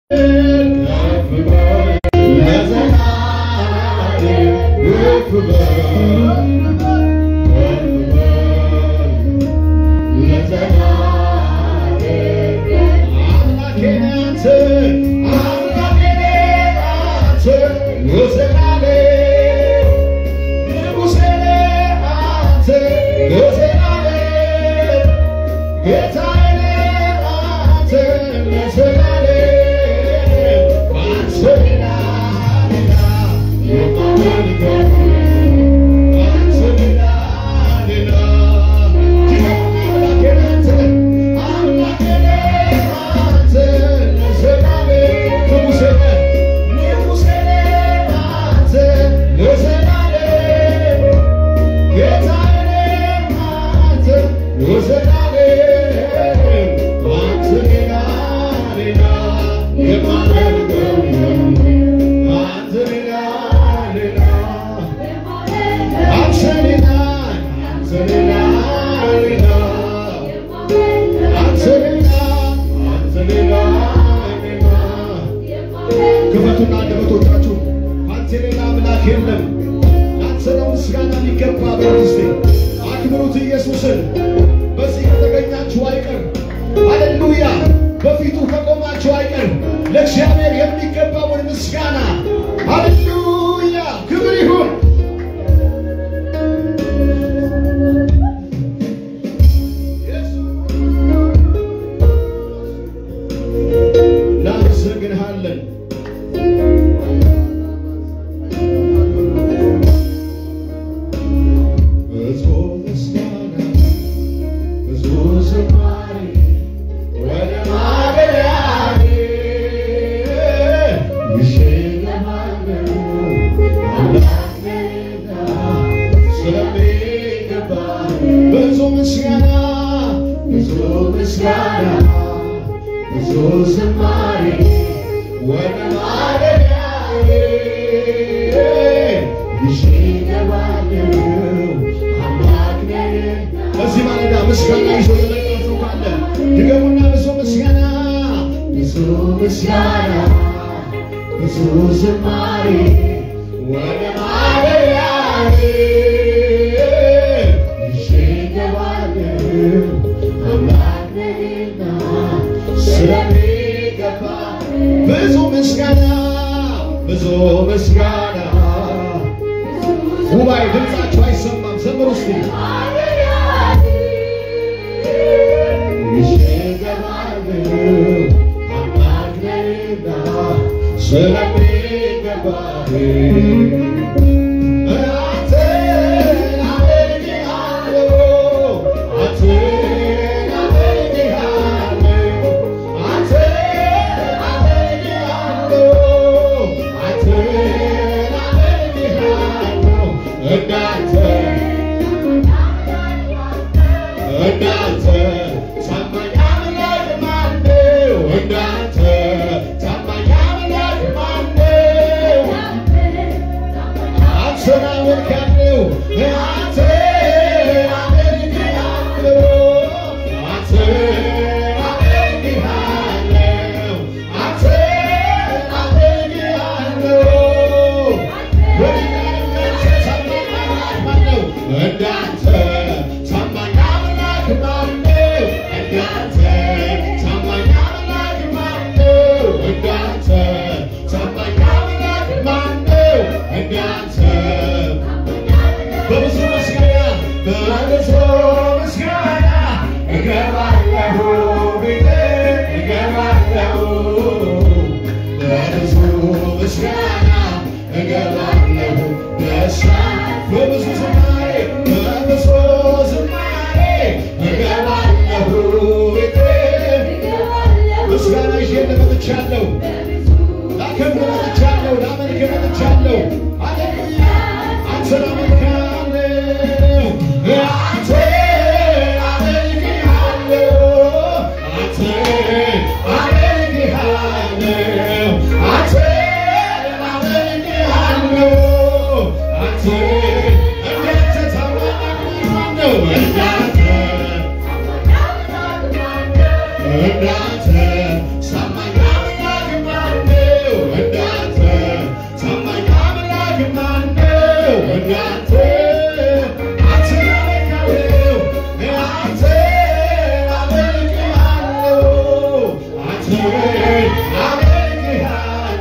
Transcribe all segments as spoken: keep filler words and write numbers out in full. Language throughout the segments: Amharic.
Somebody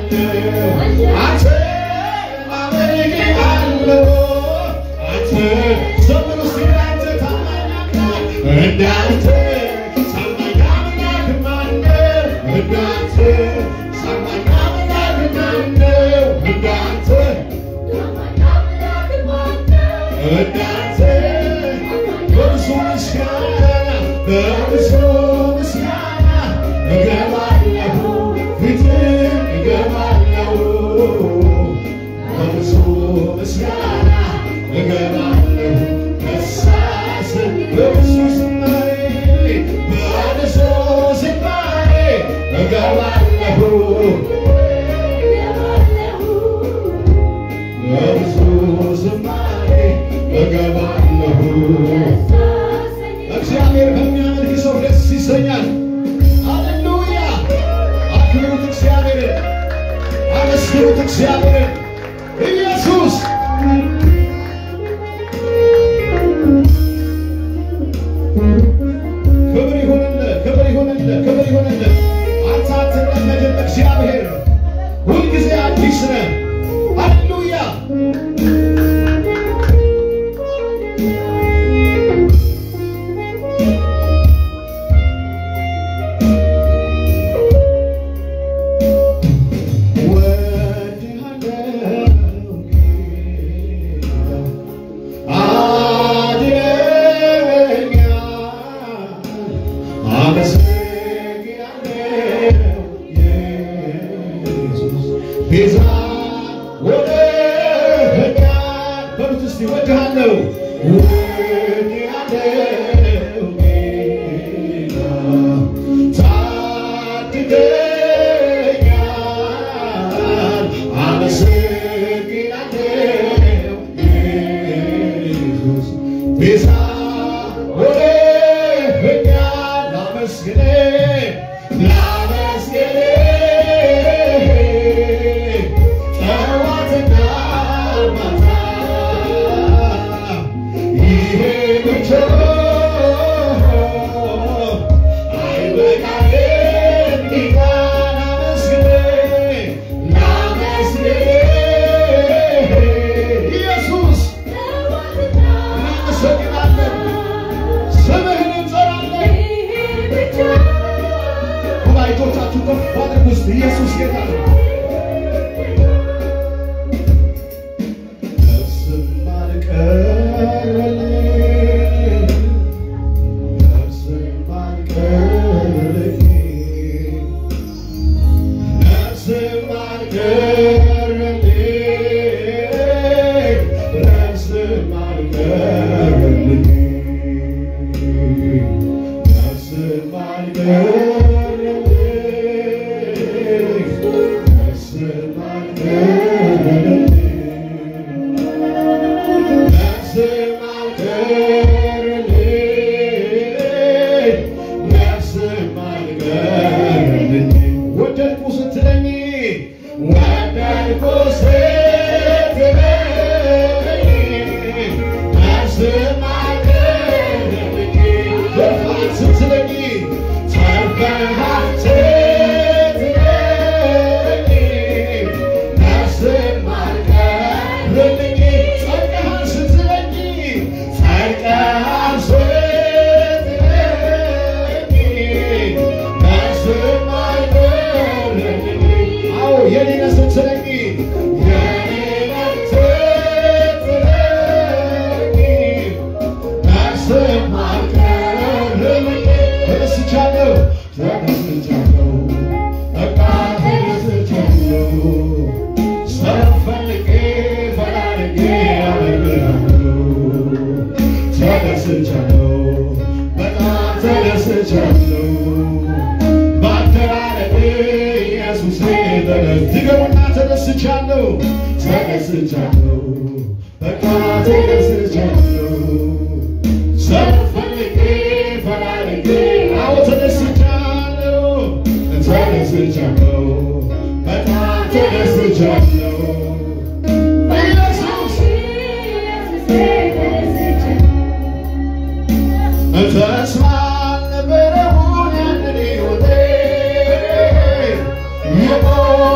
That's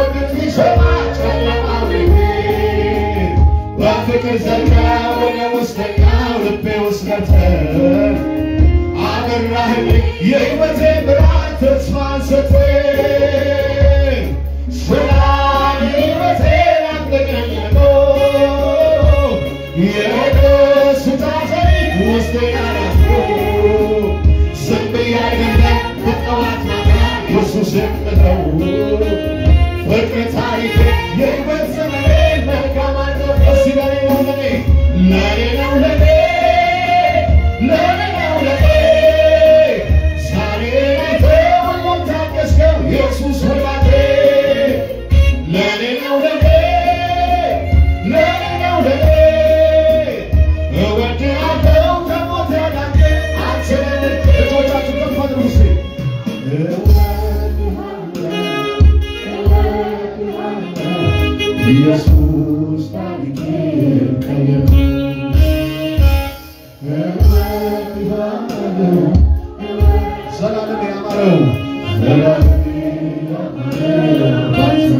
ቢወድት ቢሰማ ጨለማው ቢሄድ በፍቅር ዘልቃ ወደ ውስጠኛው ልቤ ውስጥ ገብተህ አበራህልኝ የሕይወቴ ብርሃን ተስፋን ሰጠኝ ሰላም ሕይወቴን አጥለቀለቀው የደስታ ዘይት ውስጤን አረፈው ዝም ብዬ አይደለም በጠዋት ማታ ኢየሱስን ምለው ፍቅር ታሪኬ የሕይወት ዘመኔን መልካም አድርጎ እስቲ ለኔ ነው ለኔ ለኔ ነው ለኔ ለኔ ነው ለኔ ዛሬ አይተ ሁሉም ታገስከው ኢየሱስ ወዳጄ ለኔ ነው ለኔ ለኔ ነው ለኔ እወድሃለሁ ከሞት ያዳንከኝ አንተ ነህ እጆቻችሁ ከፍ አድርጉ እስቲ ኢየሱስ ታሪኬን ቀየረው ዘላለም ያማረው ዘላለም ያማረው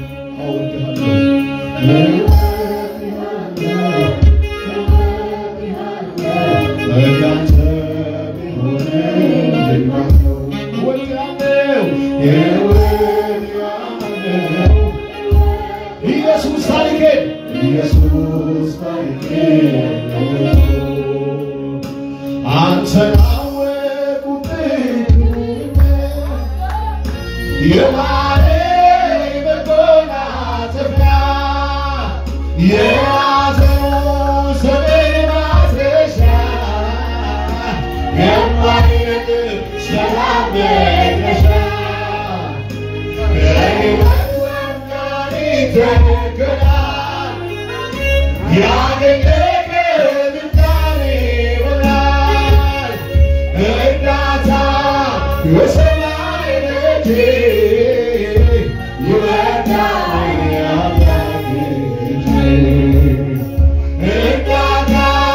ኢየሱስ ታሪኬን ኢየሱስ ታሪኬን አንተን አወቅሁብህ የማረኝ መጎናጸፊያ የያዘው ዘመን ማስረሻ የማይነጥፍ ሰላም መድረሻ ከሕይወት ወንጌል ተገናኝ ያገኘህ ምንዳሬ በላይ እርዳታ የሰማይ ደጅ ይወዳል አምላኬ እርዳታ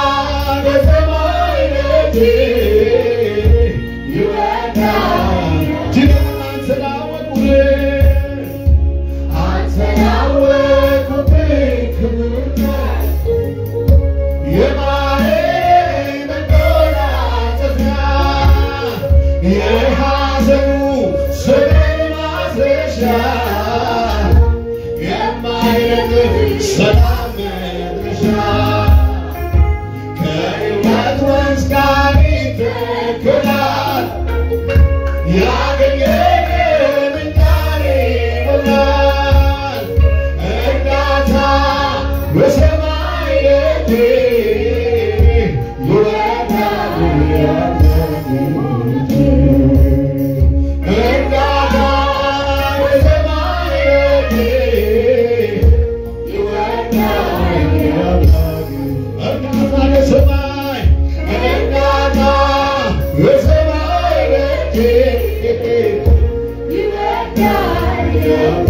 የሰማይ ደጅ ይወዳል ጅግና አንተን አወቅሁብህ አንተን አወቅሁብህ ክብርና የማረኝ መጎናጸፊያ የሐዘኑ ዘመን ማስረሻ የማይነጥፍ ሰላም መድረሻ ከሕይወት ወንዝ ጋር ይተከላል ያገኘህ ምንዳሬ ይሞላል እርዳታ በሰማይ ደጅ ይወዳል እርዳታ በሰማይ ደጅ ይወዳል እርዳታ በሰማይ እርዳታ በሰማይ ደጅ ይወዳል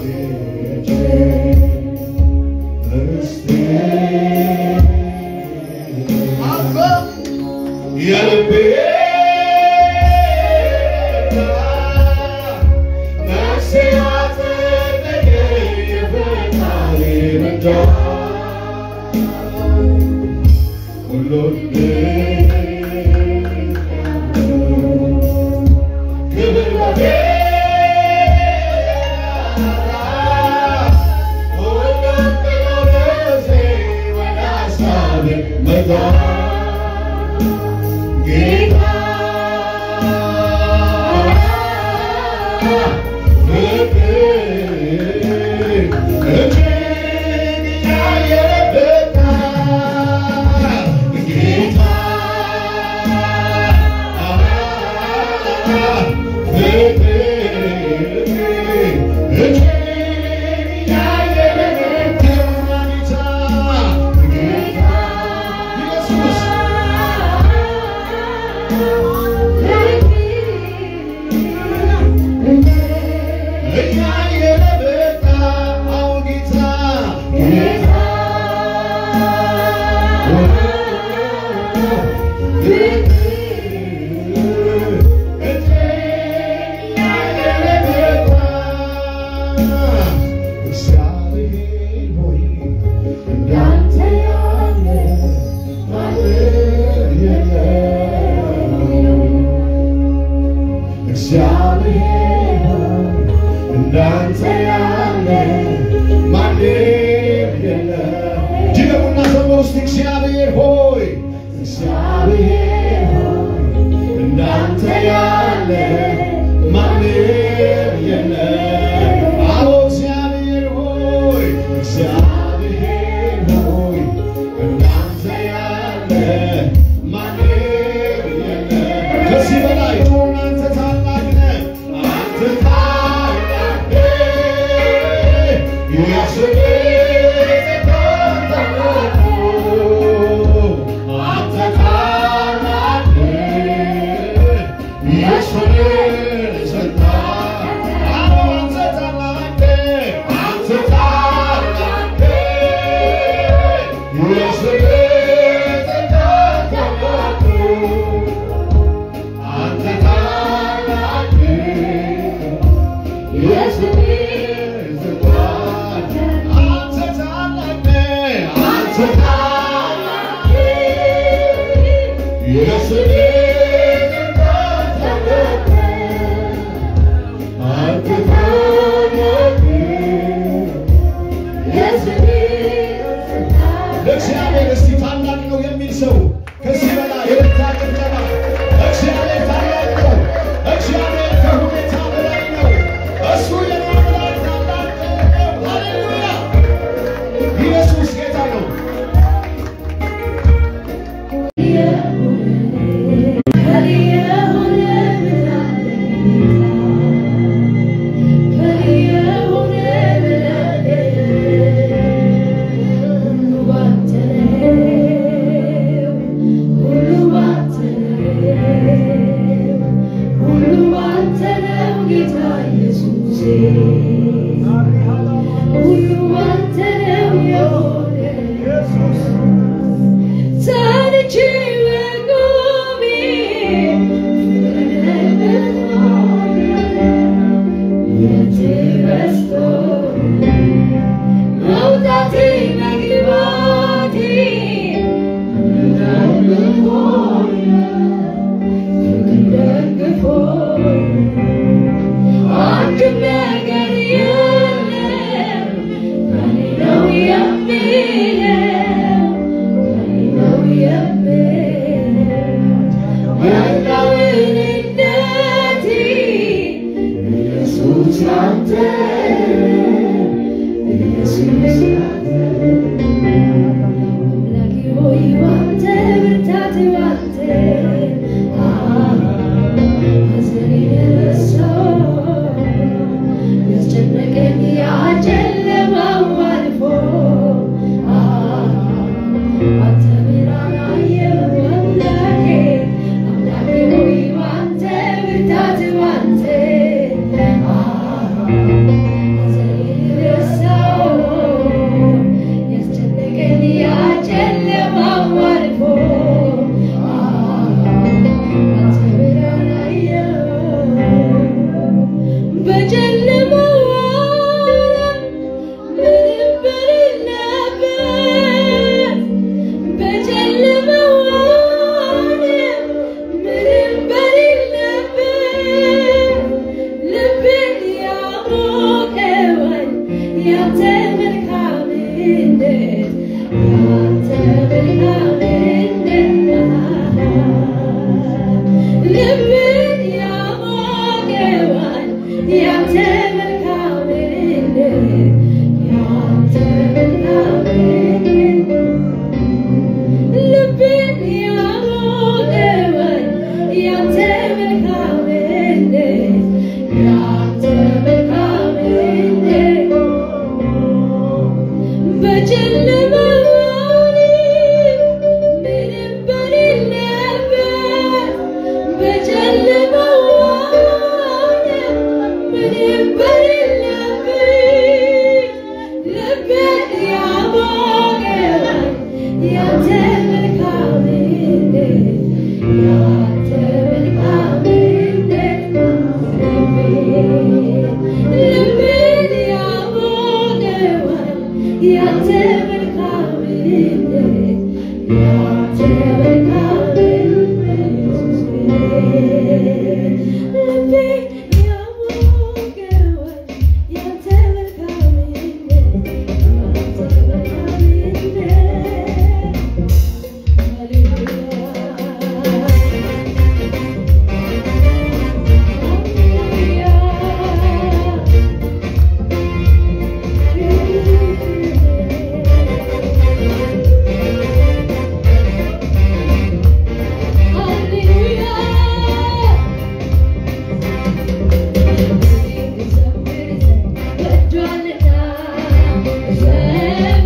የልቤ ነፍሴ አጸደቀ የፈጣሪ ምንዳ ሁሉን ክብር ሁሉን ቅዱስ ወደ ሀሳብ መጣ ጌታ ፍቅር እጅግ ያለ ማንም የለም። ድገሙና ዘምሩ እስቲ እግዚአብሔር ሆይ እግዚአብሔር ሆይ እንዳንተ ያለ ማንም የለም። አዎ እግዚአብሔር ሆይ እግዚአብሔር ሆይ እንዳንተ ያለ ማንም የለም። ከዚህ በላይ አንተ ታላቅ ነህ፣ አንተ ታላቅ ነህ ኢየሱስ እግዚአብሔር እስቲ ታላቅ ነው የሚል ሰው ከዚህ በላይ የምታቀርቀባ እግዚአብሔር ታላቅ ነው። እግዚአብሔር ከሁኔታ በላይ ነው። እሱ የማምላክ ታላቅ ነው። ሃሌሉያ! ኢየሱስ ጌታ ነው። But you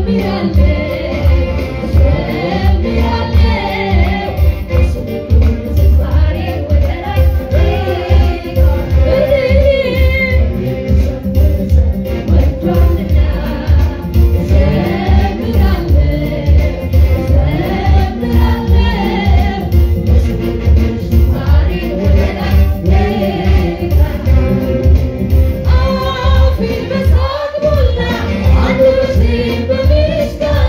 I feel the sun, I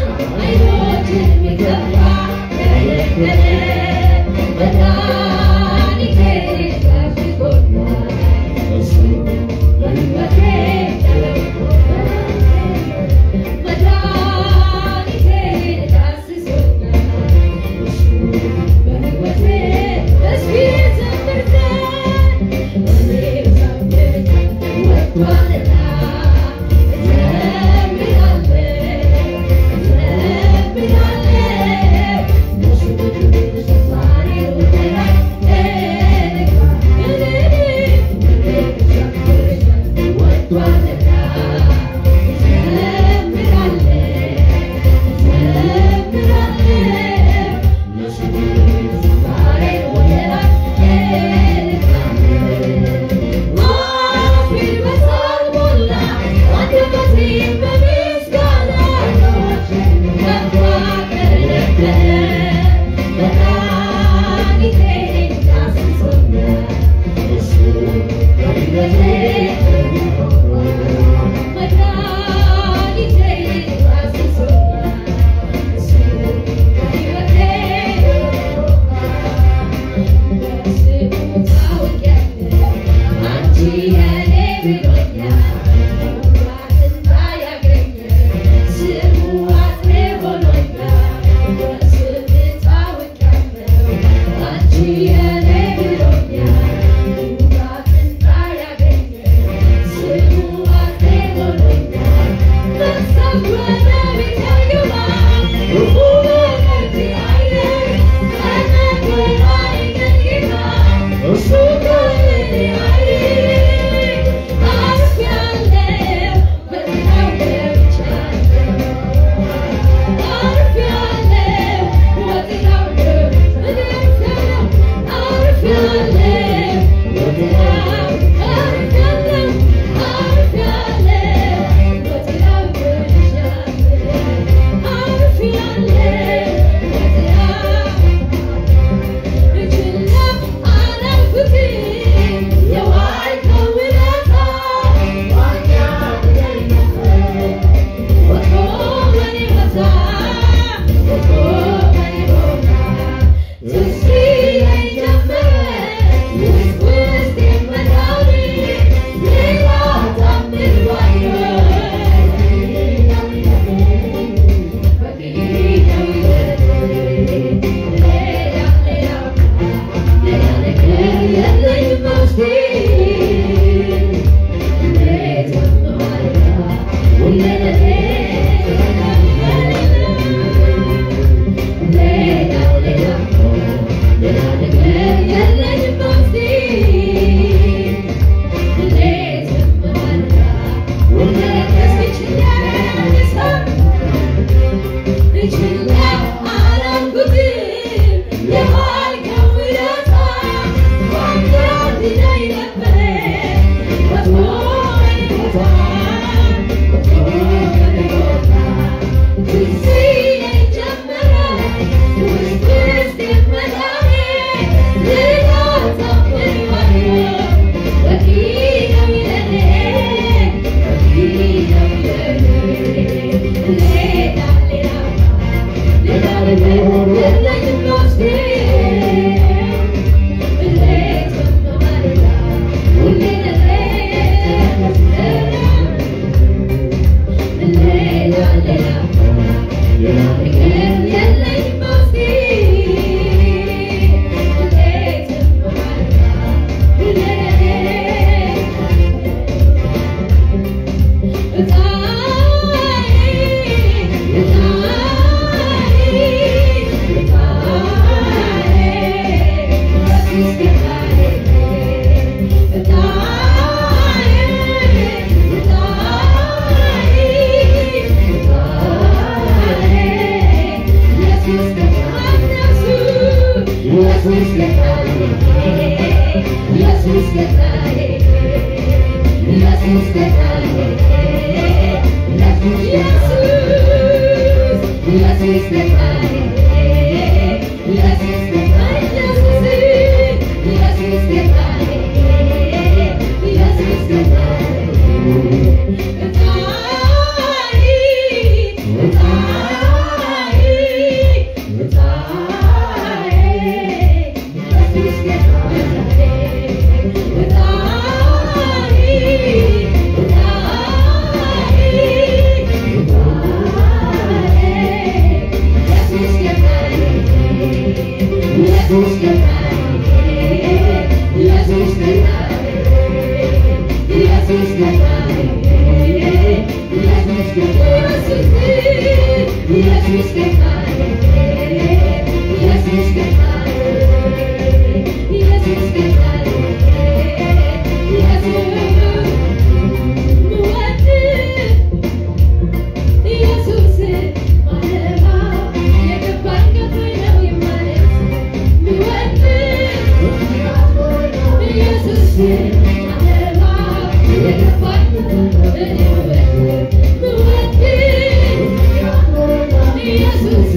Jesus.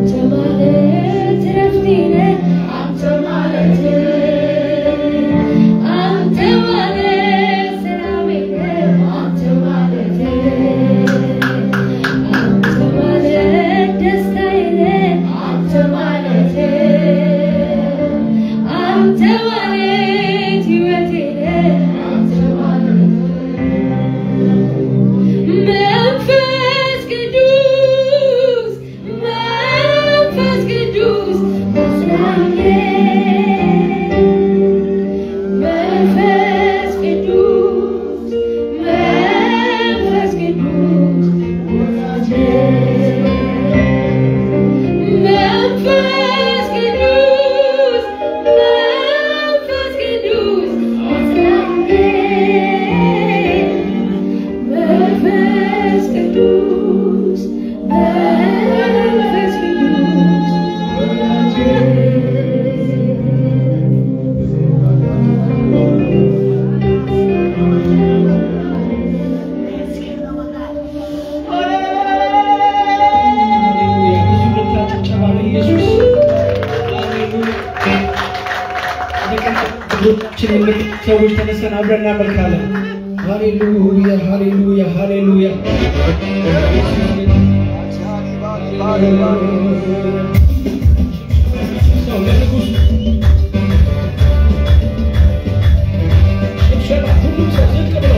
ሰዎች ተነስተን አብረን እናመልካለን። ሃሌሉያ ሃሌሉያ ሃሌሉያ ሰው ለንጉስ ሽብሸባ ሁሉም ሰው ዝቅ ብሎ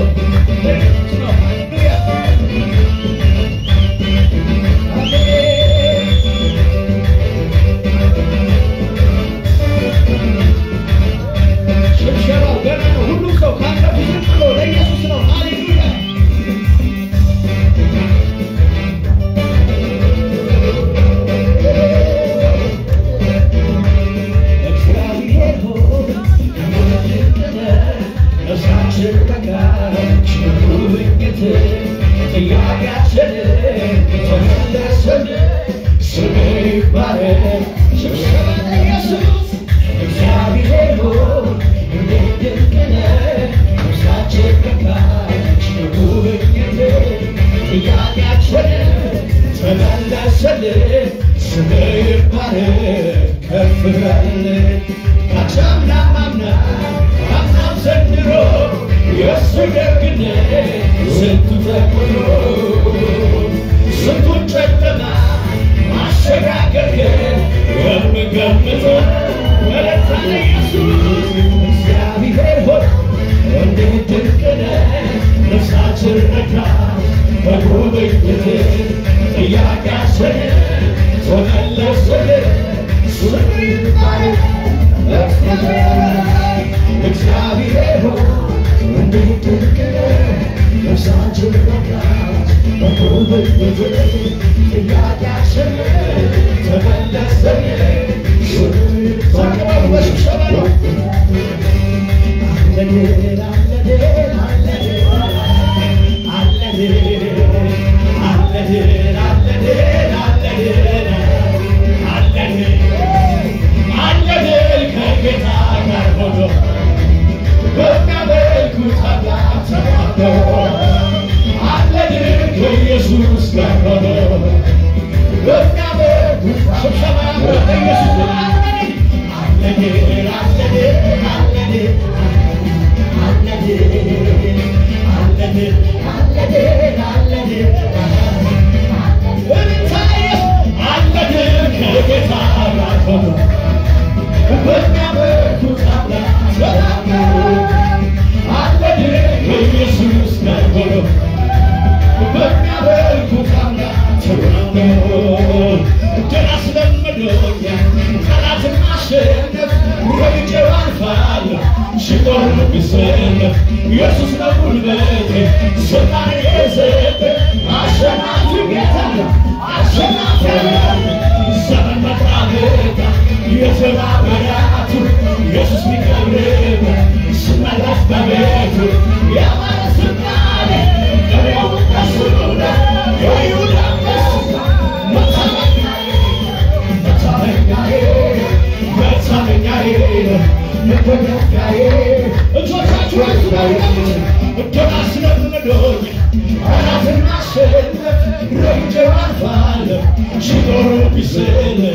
She don't be saying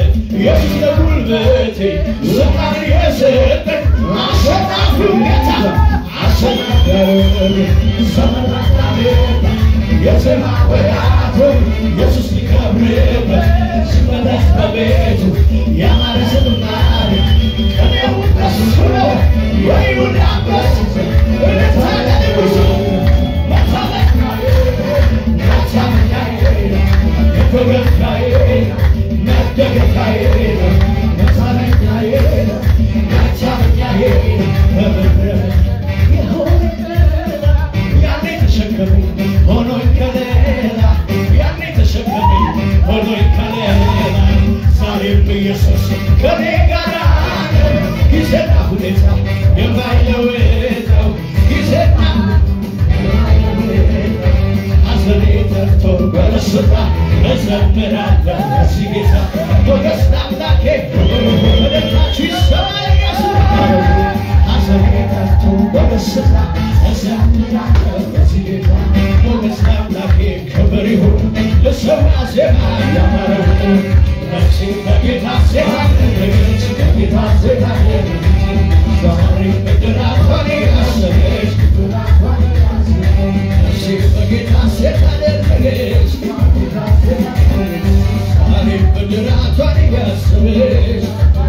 ኢየሱስ ለጉልበቴ ስልጣን የሰጠኝ አሸናፊው ጌታ አሸናፊው ዘመናት አቤት የሰማያቱ ኢየሱስ ሊከብርበት ሲመለስ በቤቱ ያማረ ዝማሬ ቀኔው ደስ ብሎ ወይኑን ያበስ እልልታለንጉሱ መታመኛዬ መታመኛዬ የተገፋዬ መደገፋዬ መታመኛዬ መታመኛዬ በምድረ የሆነ ያኔ ተሸከመኝ ሆኖኝ ከሌላ ያኔ ተሸከመኝ ሆኖኝ ከሌላ ዛሬም ኢየሱስ ከኔ ጋር ጊዜና ሁኔታ የማይለውጠው ጊዜና የማይለውጠው ሐዘኔ ጠርቶ በደስታ እዘምራለሁ ለዚህ ጌታ ሞገስ አምላኬ ወደታችሁ ይሰማል ኢየሱስ ሐዘኔ ጠርቶ በደስታ እዘምራለሁ ለዚህ ጌታ ሞገስ አምላኬ ክብር ይሁን ለሰማ ዜማ ያማረው ነፍሴ በጌታ ዜማ ነፍሴ በጌታ ዜማ ዛሬ በድራፋኔ አሰበች ነፍሴ በጌታ ዜማ ደረገች ዛሬ በድራፋኔ አሰበች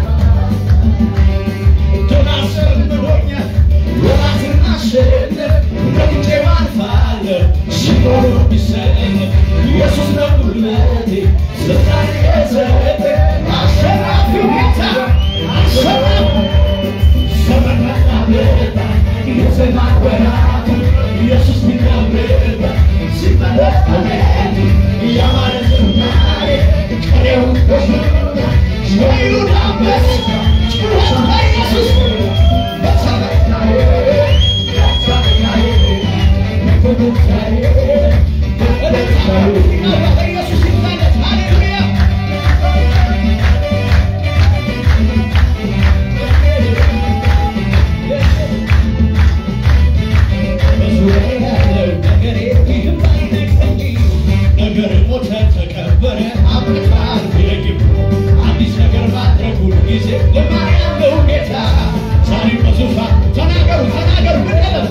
ተናሰርቶኛል ወራትን አሸነፍ ረግጬ አልፋለሁ ሲኖር ቢሰኝ ኢየሱስ ነው ጉልበቴ ስልጣን የሰጠኝ አሸናፊው ጌታ አሸናፊው ዘመናት አቤት የዘመናት ወራት ኢየሱስ ሊከብርበት ሲመለስ በቤቱ ያማረ ዝማሬ ቀኔው ደስ ብሎ ወይኑን ያበስ ጩኸት ለኢየሱስ መታመኛዬ መታመኛዬ መታመኛዬ ኢየሱስ ይባረክ ሃሌሉያ ነገር ሞተ ተቀበረ አብቃል ይለግም አዲስ ነገር ማድረግ ሁሉ ጊዜ ልማድ ያለው ጌታ ዛሬ በዙፋን ተናገሩ ተናገሩ ምንድነው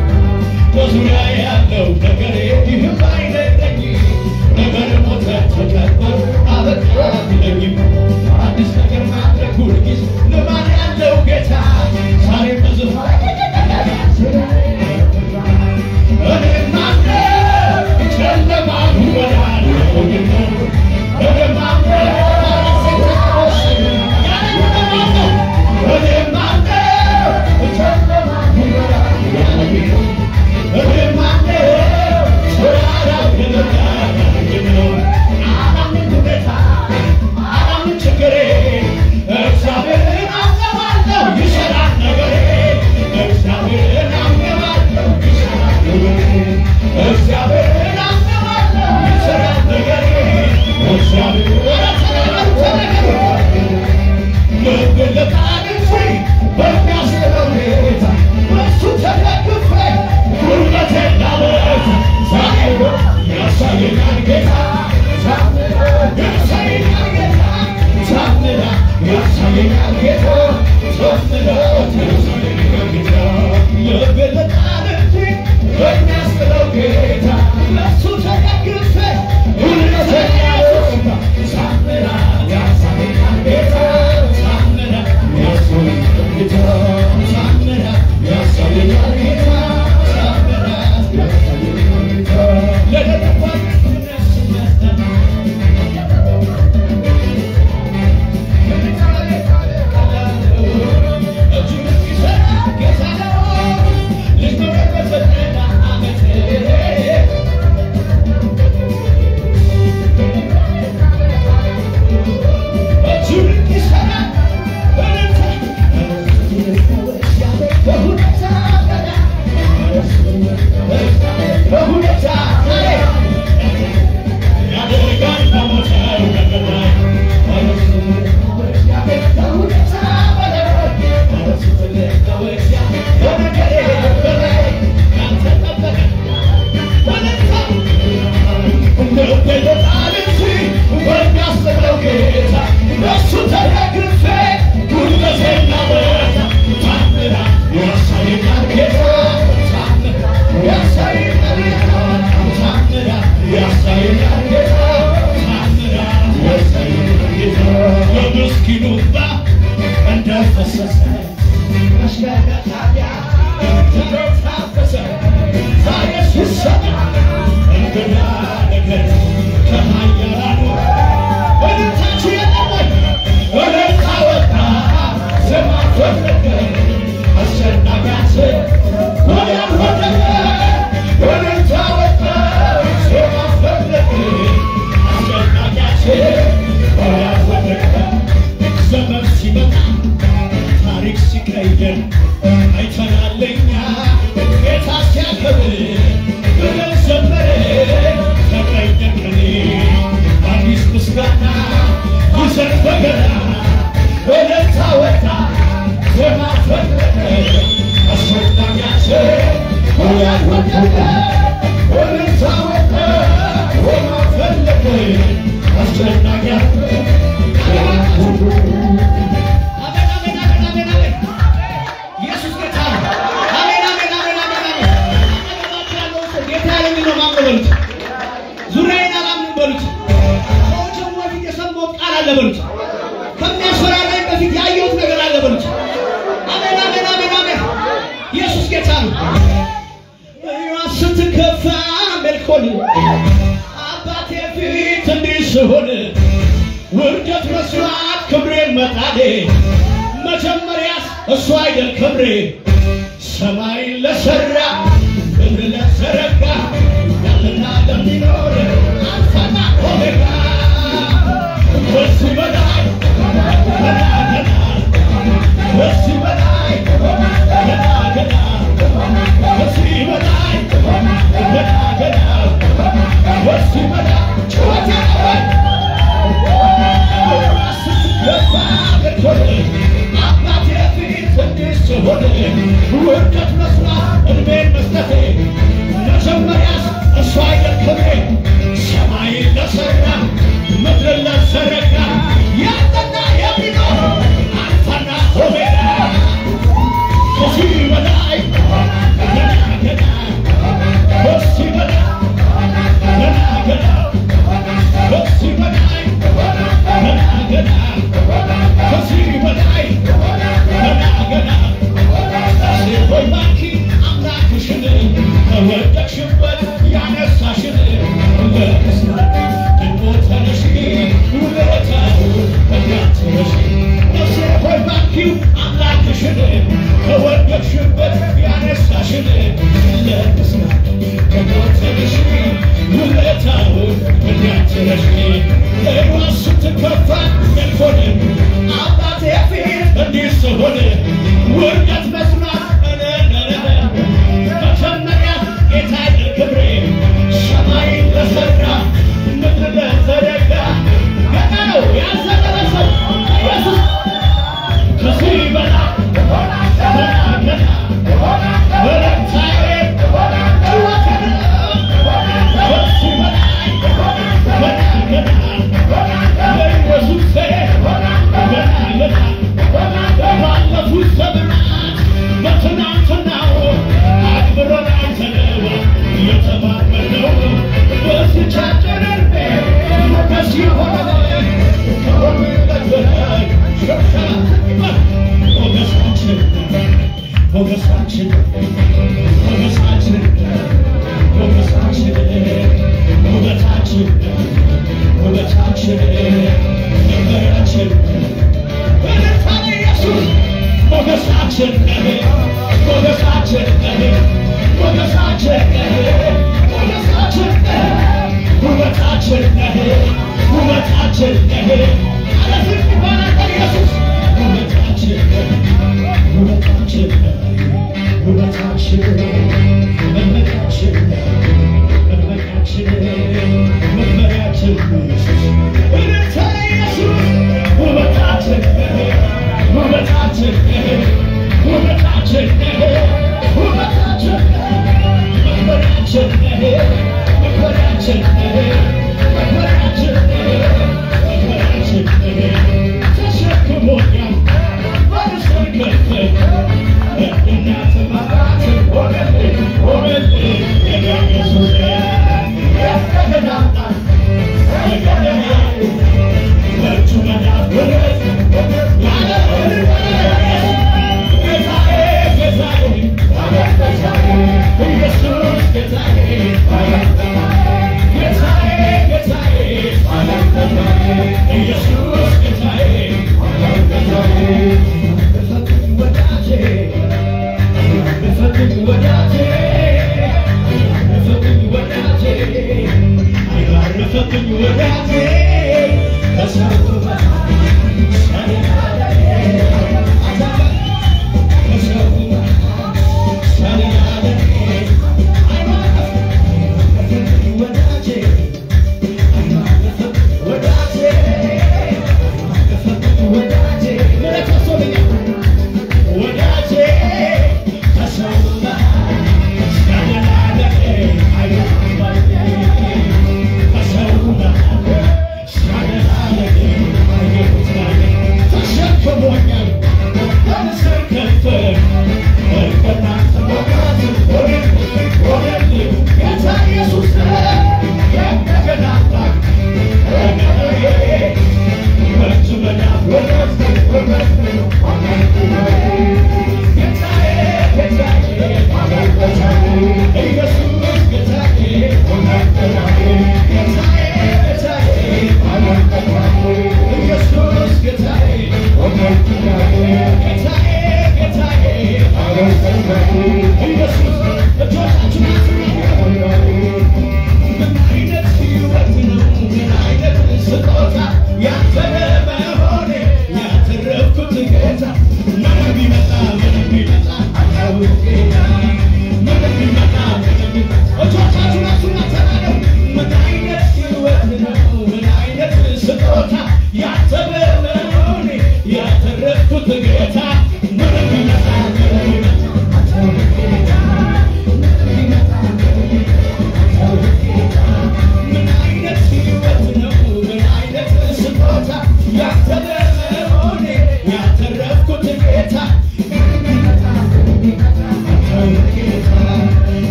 በዙሪያ ያለው ነገር ይህም አይደለኝ ነገር ሞተ ተቀበረ አብቃል ይለግም አዲስ ነገር ማድረግ ሁሉ ጊዜ ልማድ ያለው ጌታ ዛሬ በዙፋን Let's በምስኪኑ እንባ እንደፈሰሰ አሽከረካሪያ ተረታፈሰ ዛሬ ሲሰማ እንግዳ ነገር ከኃያላኑ ወደታች የለወን ወደታ ወጣ ስማ ፈለገ አስጨናቂያት ወዲያም ወደቀ ወደታ ወጣ ስማ ፈለገ አስጨናቂያት ወዲያም ወደቀ ዘመን ሲመጣ ታሪክ ሲቀየር አይተናለኛ ጌታ ሲያከብር ብለን ዘመርን ተቀየርክኔ አዲስ ምስጋና ይዘን በገና ወደታ ወጣ ዜማ ፈለቀ አስወዳኛች ወዲያም ወደቀ ወደታ ወጣ ዜማ ፈለቀ አስወዳኛች ዙሪያዬን አላምንም በሉት ሰዎችን በፊት የሰማሁት ቃል አለ በሉት ከሚያስፈራራኝ በፊት ያየሁት ነገር አለ በሉት አሜን አሜን አሜን አሜን ኢየሱስ ጌታ ነው ስትከፋ መልኮን አባቴ ፊት እንዲህ ስሆን ውርደት መስዋዕት ክብሬን መጣሌ መጀመሪያስ እሱ አይደል ክብሬ ሰማይን ለሠራ ምድር ለዘረጋ ያለና ለሚኖር አልፋና ኦሜጋ ከዚህ በላይ ገና ገና ከዚህ በላይ ገና ገና ከዚህ በላይ ገና ገና ከዚህ በላይ ጩኸት ያለዋል ስትገባ ልትሆን አባቴ ፊት እንዲህ ስሆን ውርደት መስዋዕት እድሜን መስጠቴ መጀመሪያስ እሱ አይደል ክብሬ ሰማይን ለሠራ ምድርን ለዘረጋ ያለና የሚኖር አልፋና ኦሜጋ ከዚህ በላይ ገና ገና ከዚህ በላይ ገና ገና ከዚህ በላይ ገና ገና ከዚህ በላይ ገና ገና ሆይ ባንኪ አምላክሽን ከወደቅሽበት ያነሳሽን ለመስራት ደግሞ ተነሺ ውለታው እንዳትረሺ ነፍሴ ሆይ ባንኪው አምላክሽን ከወደቅሽበት ያነሳሽን ለመስራት ደግሞ ተነሺ ውለታው እንዳትረሺ እኔ ስትከፋ መልኮን አባቴ ፊት እንዲህ ስሆን ውርደት መስማት መጀመሪያ ጌታ አይደል ክብሬ ሰማይን ለሠራ ምድር ለዘረጋ ገና ነው ያልዘለለ ሰው ኢየሱስ ከዚህ በላይ ገና ገና ወለታዬ ጩኸት ከዚህ በላይ ገና ገና ለኢየሱስ ገና ገና ባለፉት ዘመናት በትናንትናው አክብሮን አይተነው የተባበረው በዚህች አጭር ዕድሜ ሞገስ የሆነ ከሁለት በላይ ሞገሳችን ሞገሳችን ሞገሳችን ሞገሳችን ውበታችን ውበታችን መመሪያችን በደስታ ኢየሱስ ሞገሳችን ሞገሳችን ሞገሳችን ሞገሳችን ውበታችን ውበታችን አለፍን ይባላል ኢየሱስ ውበታችን ውበታችን ውበታችን መመሪያችን መመሪያችን መመሪያችን በደስታ ኢየሱስ ውበታችን ውበታችን ውበታችን ውበታችን መመሪያችን መመሪያችን መመሪያችን መመሪያችን ተሸክሞኛል በደስታ ከፍ እናት ማባት ሆነልኝ ሆነልኝ የኢየሱስ ያስተገናጣል የገደለ ወርቹ መዳፍ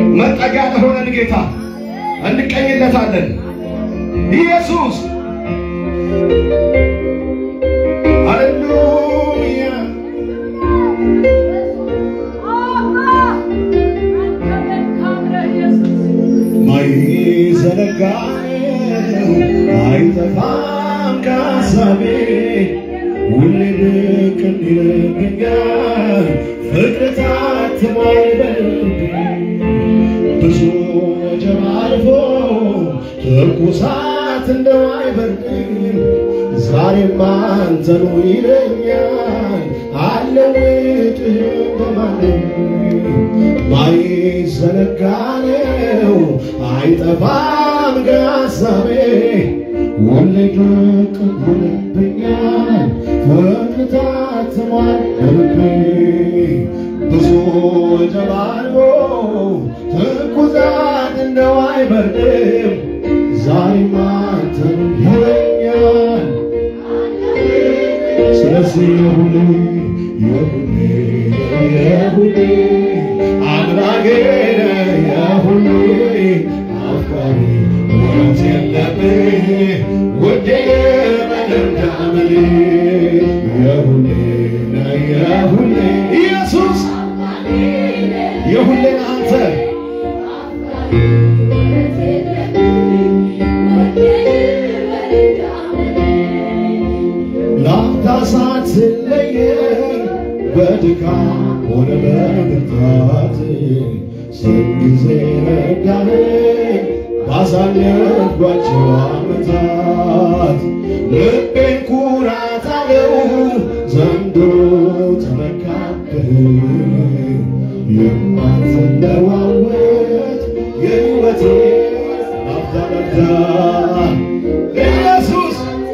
መጠጊያ ለሆነን ጌታ እንቀኝለታለን። ኢየሱስ ሃሌሉያ ማይዘነጋ አይጠፋም ከሐሳቤ ሁሌ ብቅ ይልብኛል ፍቅር ታትሟል በልቤ ብዙ ወጀብ አልፎ ትኩሳት እንደው አይበርድም ዛሬም አንተኑ ይለኛል አለውጥህ በማንም ማይዘነጋ ነው አይጠፋም ከሐሳቤ ሁሌ ድቅ ይልብኛል ፍቅር ታትሟል በልቤ ብዙ ወጀብ አልፎ ትኩሳት እንደው አይበርድም ዛሬም አንተኑ ይለኛል ስለዚህ የሁሌ የሁሌ የሁሌ አምላኬ የሁሌ አፍቃሪ ወረት የለብህ ውዴ መደምደምህ የሁሌ የሁሌ ኢየሱስ የሁሌ አንተ ላፍታ ሳትለየኝ በድካም ሆነ በብርታት ስንት ጊዜ ረዳኸኝ ባሳለፍኳቸው ዓመታት ልቤን ኩራት አለው ዘንድሮ ተመካብህ የማትለዋወጥ የሕይወቴ ላፍታ ላፍታ ኢየሱስ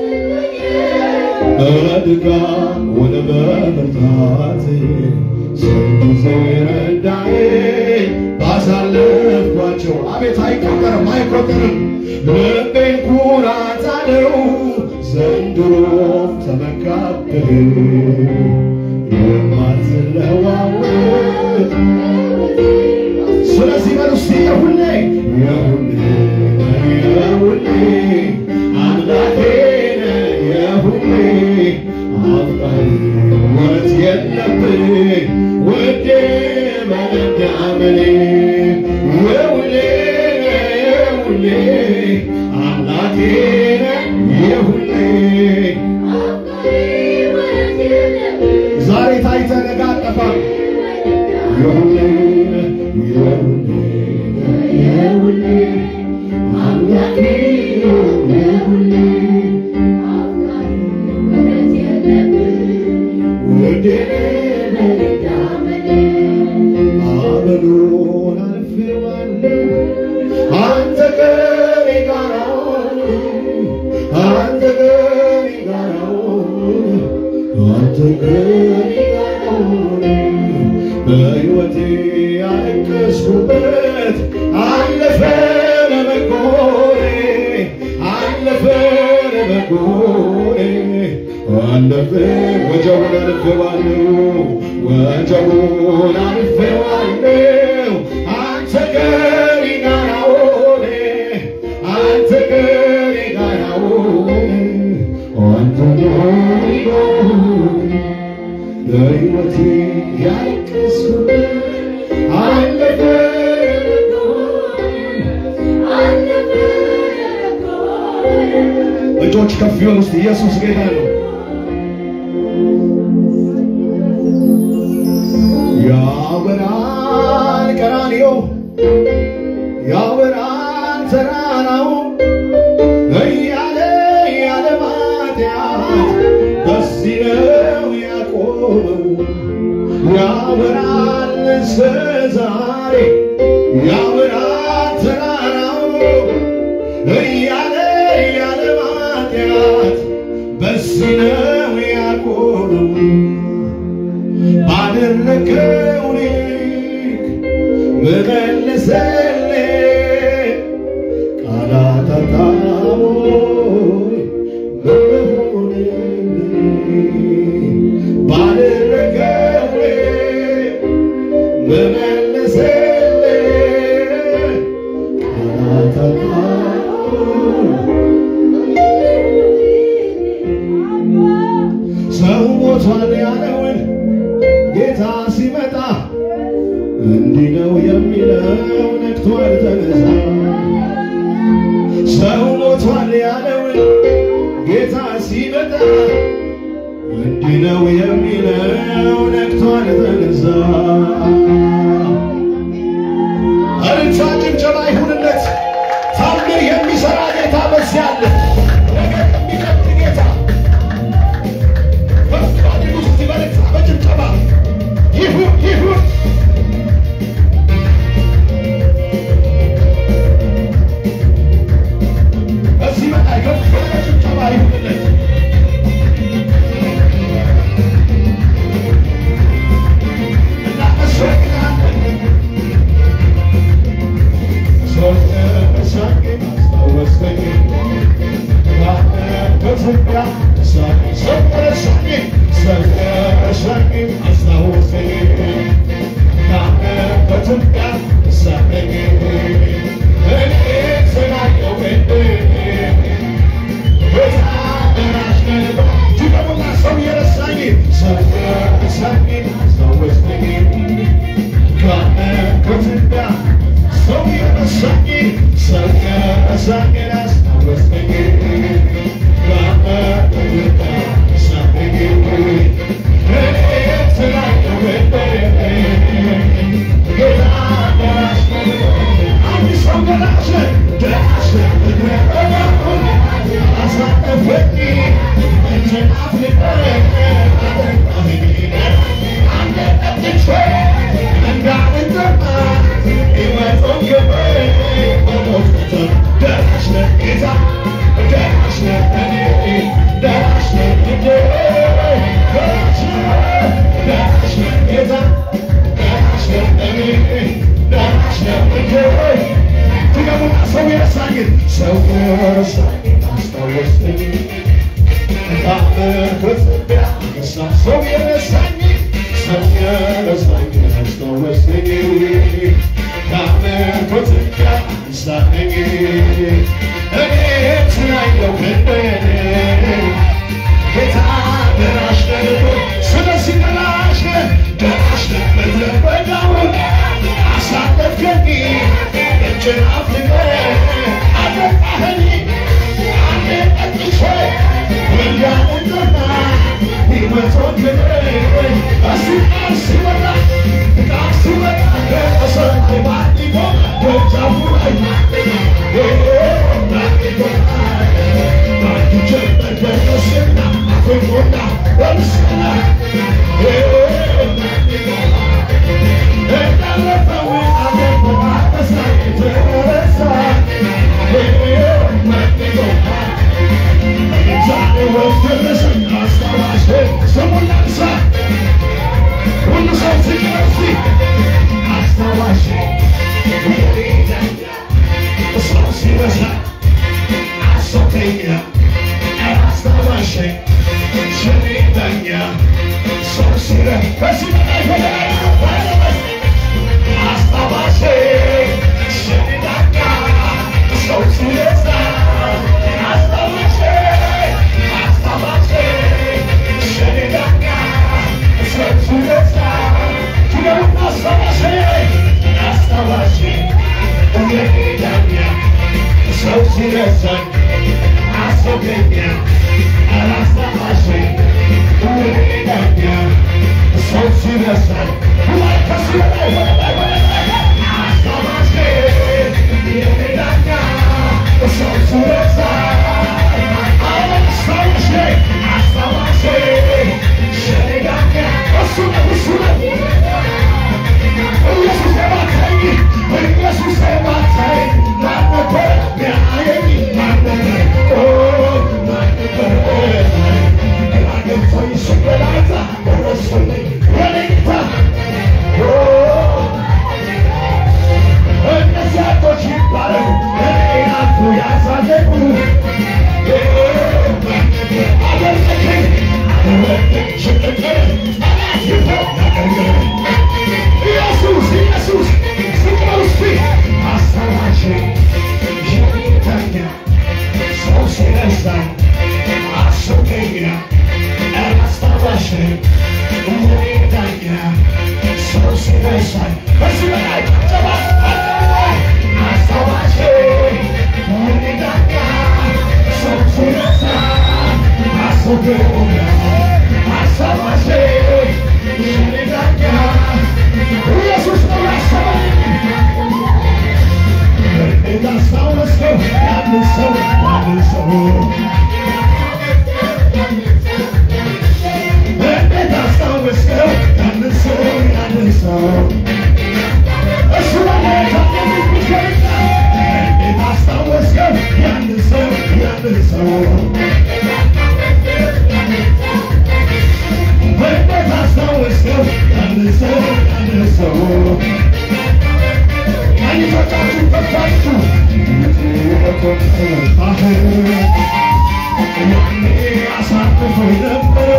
በድካም ሆነ በብርታት ስንት ጊዜ ረዳኸኝ ባሳለፍኳቸው አቤት አይቆጠርም አይቆጠርም ልቤን ኩራት አለው ዘንድሮም ተመካብህ የማትለዋወጥ ስለዚህ በሉ እስቲ የሁሌ የሁሌ የሁሌ አምላኬ የሁሌ አፍቃሪ ወረት የለብህ ውዴ መደምደምህ የሁሌ የሁሌ አምላኬ የሁሌ ዛሬ ታይተህ ነገ አጠፋም የሁሌ የሁሌ የሁሌ አምላኬ የሁሌ ማዕበሉን አልፌዋለሁ አንተ ከእኔ ጋር አንተ ከእኔ ጋር አንተ ከእኔ ጋር በሕይወቴ ያለቀስኩበት አለፈ ለበጎኔ አለፈ ለበጎኔ አለፈ ወጀቡን አልፌዋለሁ ወጀቡን አልፌዋለሁ አንተ ከእኔ ጋር ሆነ አንተ ከእኔ ጋር ሆነ አንተ ከእኔ ጋር ሆነ ለሕይወቴ ያለቀስኩበት አለፈ አለፈ እጆች ከፍ ይበሉ እስቲ ኢየሱስ ጌታ ነው ያወራል ቀራንዮ ያወራል ተራራው እያለ ያለ ማጥያት በዚህ ነው ያቆመው ያወራል እስከ ዛሬ ያወራል ተራራው እያለ ያለ ማጥያት በዚህ ነው ያቆመው ባደረከው ልክ መመለሰልህ ቃላት አጣሁ ባደረከው ልክ መመለሰልህ ጭብጨባ ይሁንለት። ታምር የሚሰራ ጌታ በዚህ አለ። ነገር የሚቀጥል ጌታ በፍቃድ ውስጥ ይበረታ። በጭብጨባ ይሁን ይሁን በዚህ በላይ በጭብጨባ ይሁንለት። Oh ያንን ሰው ያንን ሰው እንዴት አስታወስከው ያንን ሰው ያንን ሰው እሱ እንዴት አስታወስከው ያንን ሰው ያንን ሰው እንዴት አስታወስከው ያንን ሰው ያንን ሰው አይቶታችሁ በፋችሁ አሳልፎኝ ነበር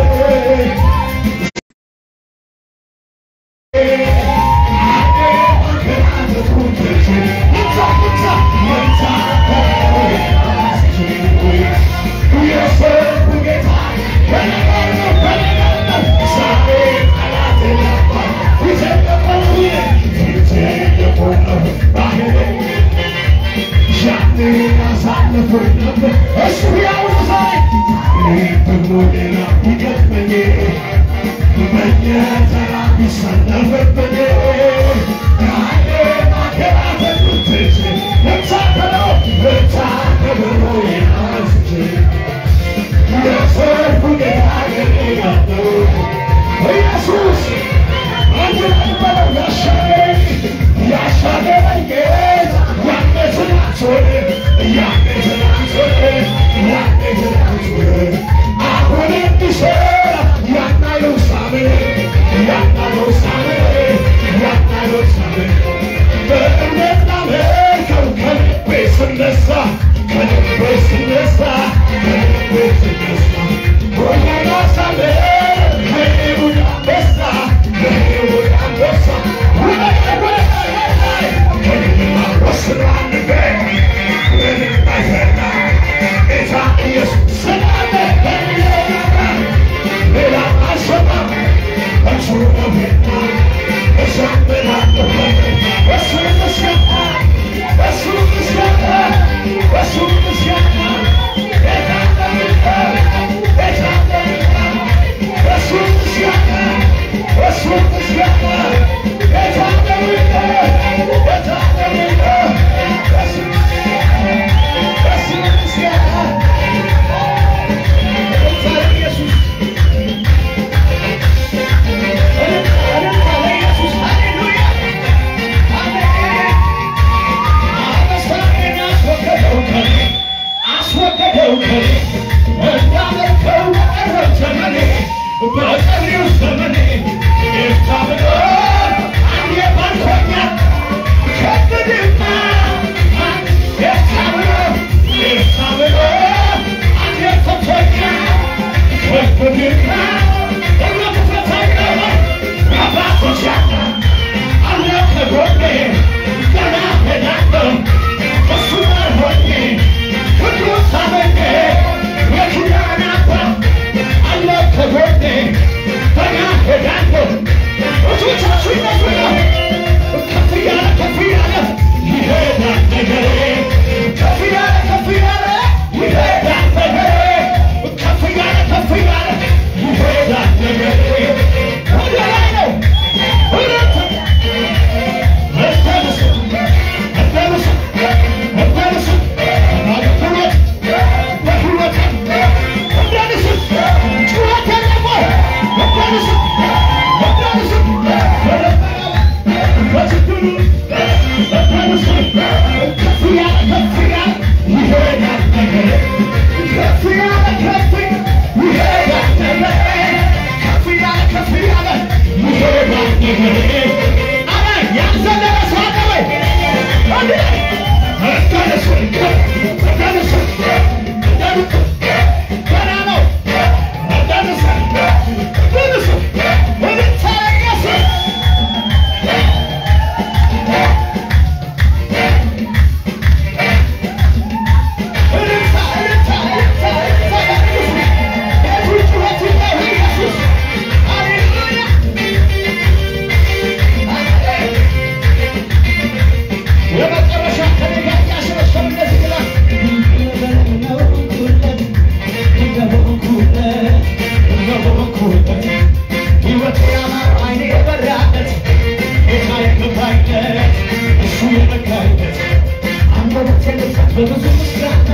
በብዙ ምስጋና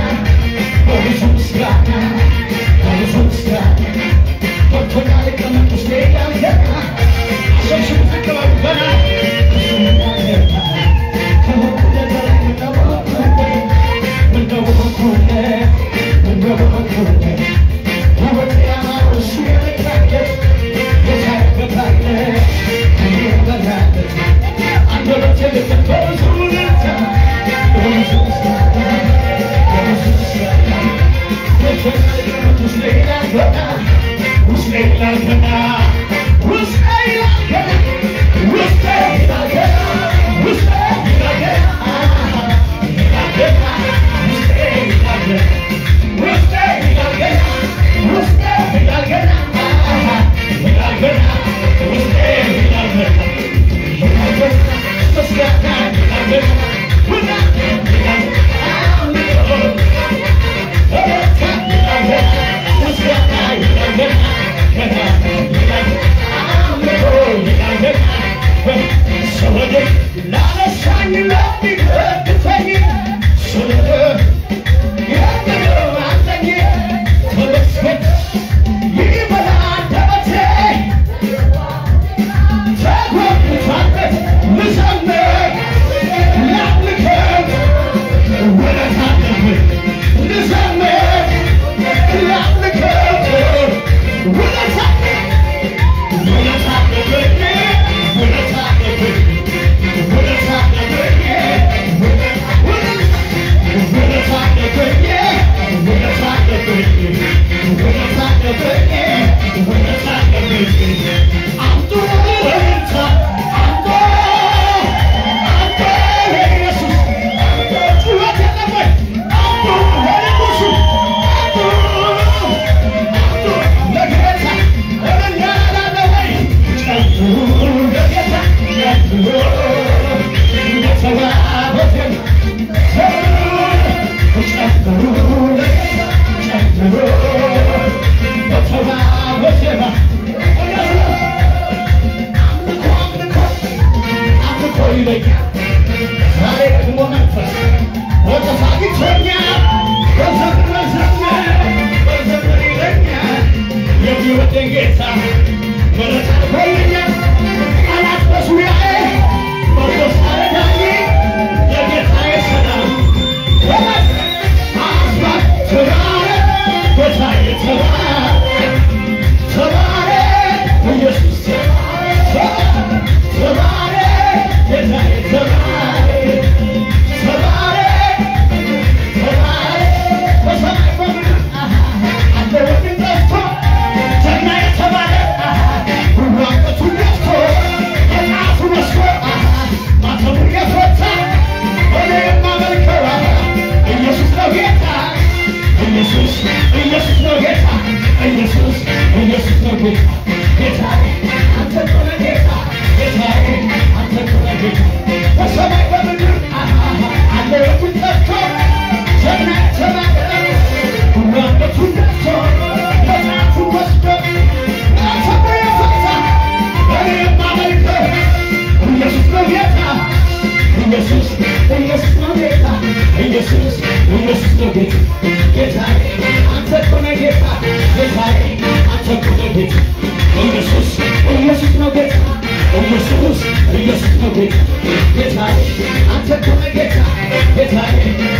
ኢየሱስ ኢየሱስ ነው ጌታ ኢየሱስ ኢየሱስ ነው ጌታ ጌታዬ አንተ ነህ ጌታ ጌታዬ አንተ ነህ ጌታ በሰማይ በምድር አለ የትንተቶ ጀግና ተባለ ወንበቱ ደርሶ በጣቱ ወስዶ አተበ የፈታ እኔ የማመልከው ኢየሱስ ነው ጌታ ኢየሱስ ኢየሱስ ነው ጌታ ኢየሱስ ኢየሱስ ነው ጌታ ጌታዬ አንተ ነህ ጌታ ጌታዬ አንተ ነህ ጌታ ኢየሱስ ኢየሱስ ነው ጌታ ኢየሱስ ኢየሱስ ነው ጌታ ጌታዬ አንተ ነህ ጌታ ጌታዬ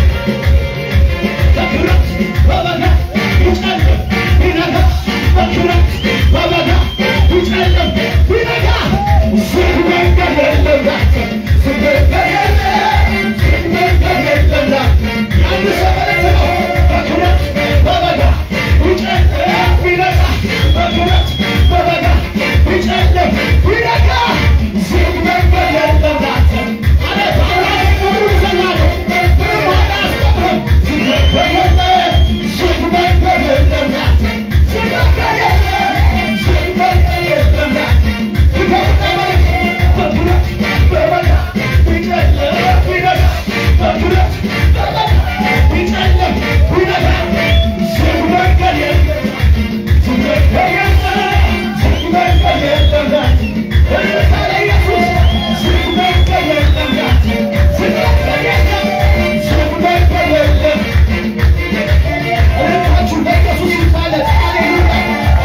በክብረት በበጋ ይጨልም ቢነጋ በክብረት በበጋ ይጨልም ቢነጋ ዝግ መንገድ የለም ላንተ ዝግ መንገድ የለም ዝግ መንገድ የለም ላንተ ያንተ ሰበለት ነው በክብረት በበጋ ይጨልም ቢነጋ በክብረት በበጋ ይጨልም ቢነጋ ዝግ መንገድ የለም ላንተ አለ ባውራይ ኑሩ ዘላለ ምንም አላስቀርም ዝግ መንገድ የለም ዝግ መንገድ የለም ላንተ ዝግ መንገድ የለም ዝግ መንገድ የለም ላንተ በክብረት በበጋ ይጨልም ቢነጋ በክብረት በበጋ ይጨልም ቢነጋ ዝግ መንገድ የለም ዝግ መንገድ የለም ዝግ መንገድ የለም ላንተ እልልታ ለኢየሱስ ዝግ መንገድ የለም ላንተ ዝግ መንገድ የለም ዝግ መንገድ የለም እልልታችሁ ለኢየሱስ ይባላል ሃሌሉያ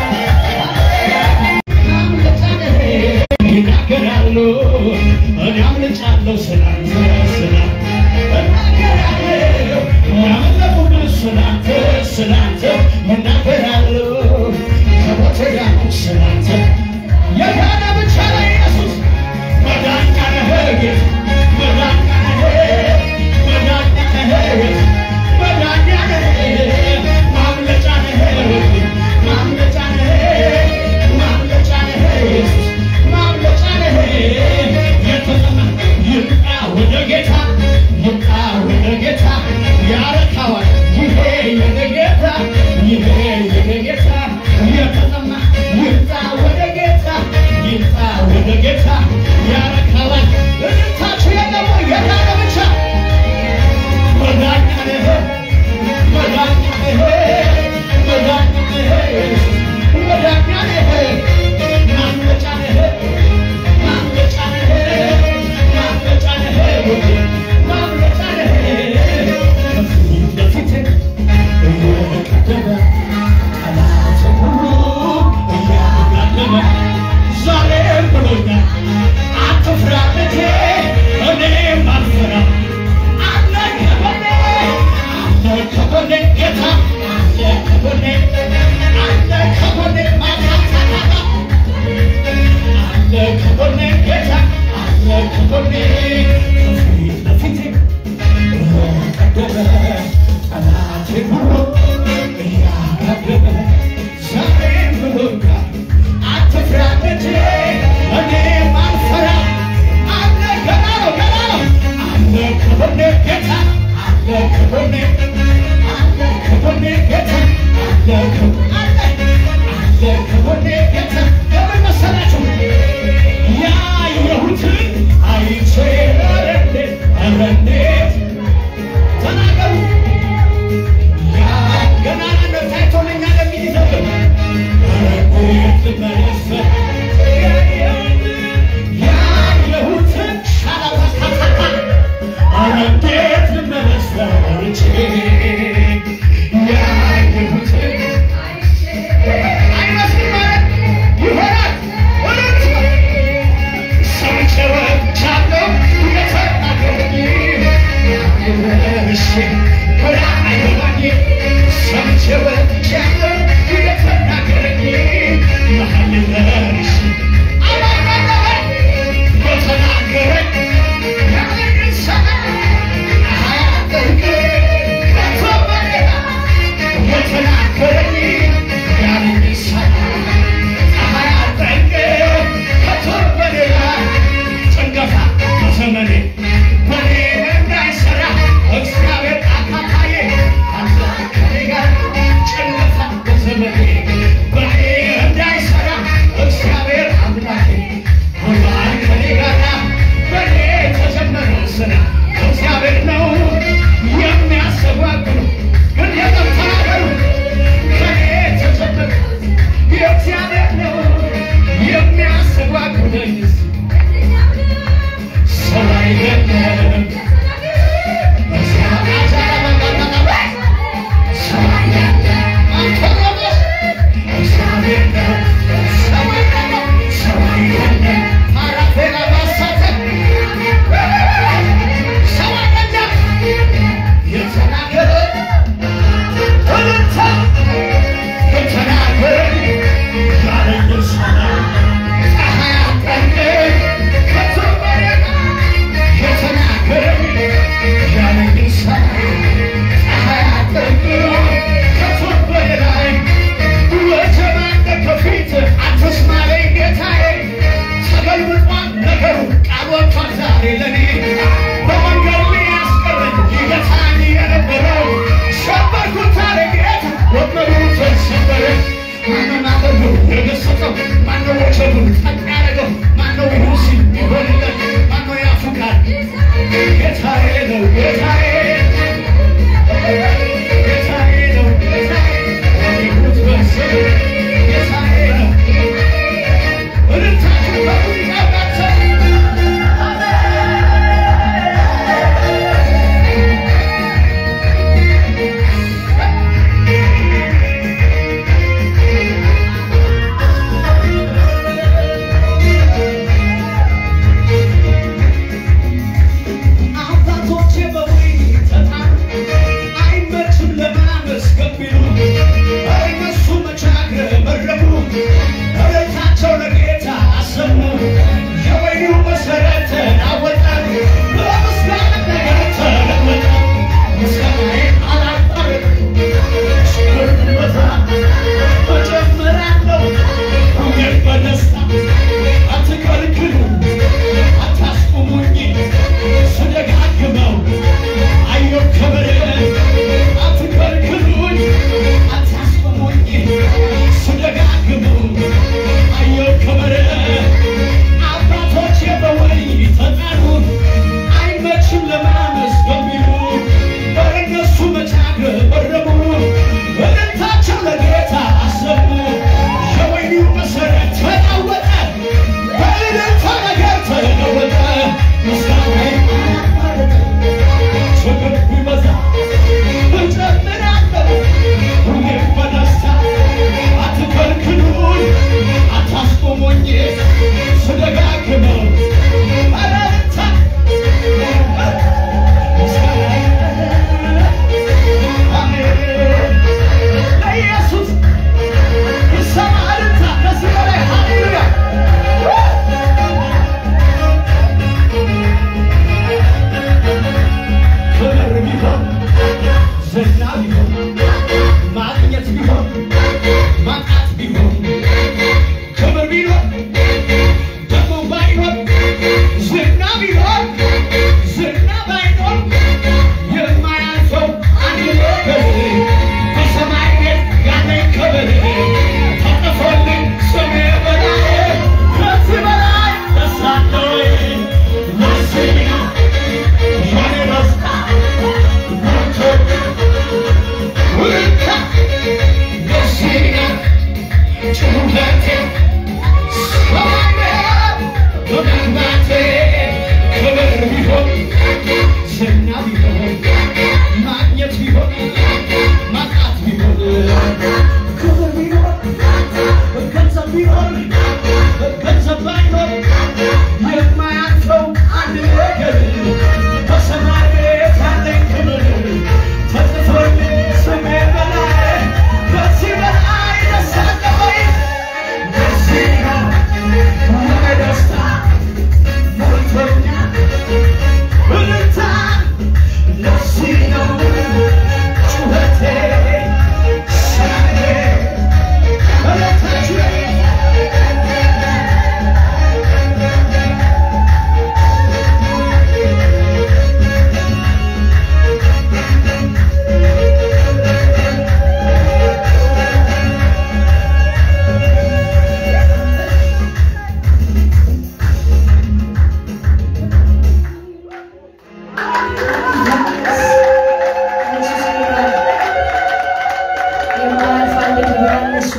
ይናገራሉ እኔ አምልጫለሁ ስላንተ ስላንተ እናገራለሁ ያመለኩብህ ስላንተ ስላንተ ይናገራሉ ከሞቴ ጋር ስላንተ የዳነ ብቻ ነው ኢየሱስ መዳኛ ነህ ጌታ መዳኛ ነህ መዳኛ ነህ መዳኛ ነህ ማምለጫ ነህ ማምለጫ ነህ ማምለጫ ነህ ኢየሱስ ማምለጫ ነህ የተጠማ ይምጣ ወደ ጌታ ይምጣ ወደ ጌታ ያረካዋል ይሄ የኔ ጌታ ይሄ የኔ ጌታ የተጠማ ይምጣ ወደ ጌታ ይምጣ ወደ ጌታ ያረካዋል እልልታችሁ የለም ወይ የዳነ ብቻ መዳኛ ነህ መዳኛ ነህ መዳኛ ነህ መዳኛ ነህ ማምለጫ ነህ ማምለጫ ነህ ማምለጫ ነህ ማምለጫ ነህ ከፊት ለፊት እየቀደመ ጠላት ሁሉ እያጋለመ ዛሬም ብሎኛል አትፍራ ልጄ እኔም አልፈራም አለ ከጎኔ አለ ከጎኔ ጌታ አለ ከጎኔ አለ ከጎኔ ማታታታ አለ ከጎኔ ጌታ አለ ከጎኔ ከፊት ለፊቴ እየቀደመ ጠላቴ ሁሉ እያጋለመ ዛሬም ብሎኛል አትፍራ ልጄ እኔም አልፈራም አለ ገና ነው ገና ነው አለ ከጎኔ ጌታ አለ ከጎኔ አለ ከጎኔ ጌታ አለ ከጎኔ አለ ከጎኔ ጌታ ለምን መሰላችሁ ያየሁትን አይቼ ኧረ እንዴት ኧረ እንዴት ተናገሩ ያ ገናናነት ታይቶልኛል የሚል ይዘብር ኧረ እንዴት ልመለስ ያየሁትን ሻላባታታታ ኧረ እንዴት ልመለስ ፈርቼ ያየሁትን አይመስልም ማለት ይሆናል እውነት ሰምቼ ወጥቻለሁ የተናገረኝ እሺ ወዳ አይሆናኝ ሰምቼ ወጥቻለሁ የተናገረኝ መሀል ደርሼ አላማረኝ በተናገረኝ ያለኝን ሰማይ አያጠርቅ ከተበላ የተናገረኝ ያለኝን ሰማይ አያጠርቅ ከተበላ ጭንገፋ በዘመኔ በኔ እንዳይሰራ እግዚአብሔር አካካዬ አንተ ከኔ ጋር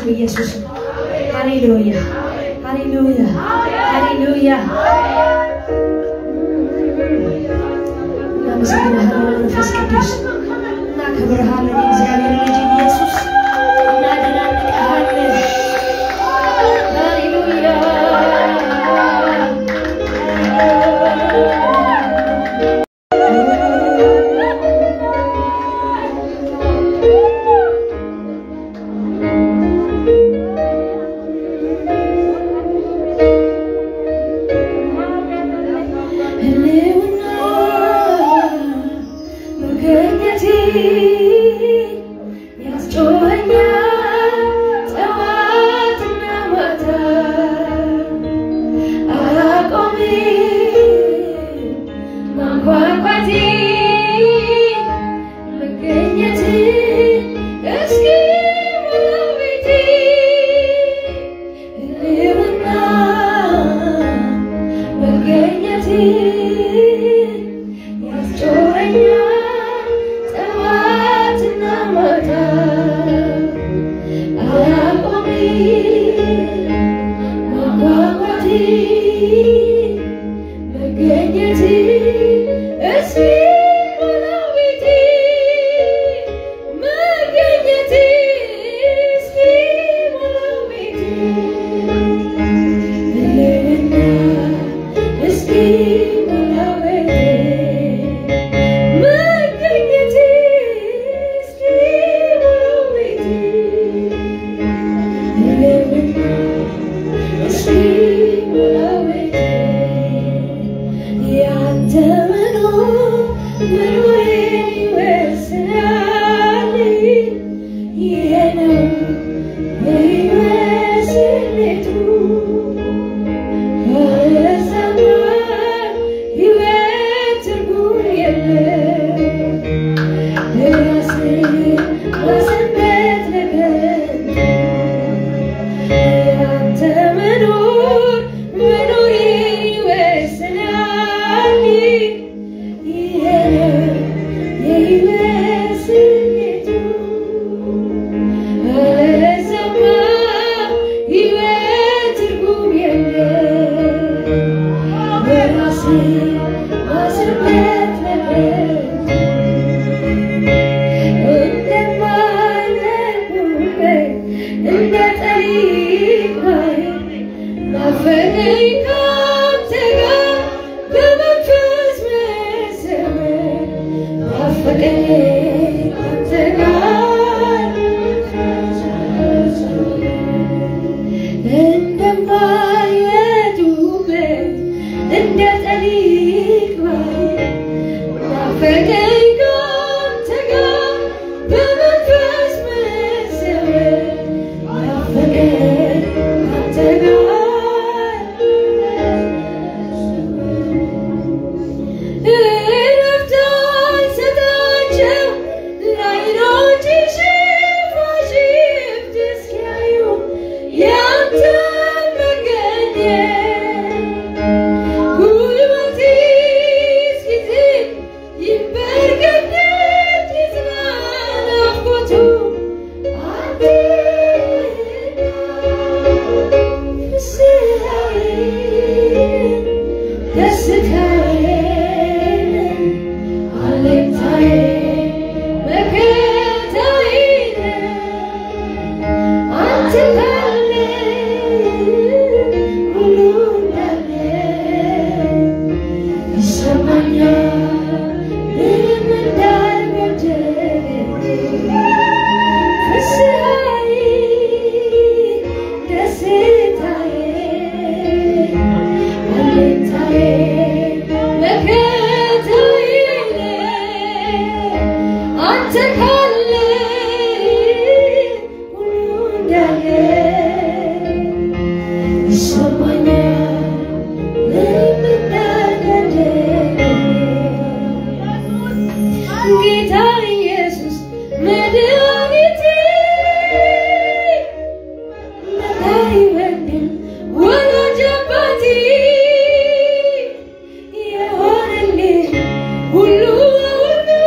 በኢየሱስ በኢየሱስ ሃሌሉያ ሃሌሉያ ሃሌሉያ ናመስግናለን መንፈስ ቅዱስ እናከብርሃለን እግዚአብሔር ልጅ ኢየሱስ እናደናንቅሃለን ሃሌሉያ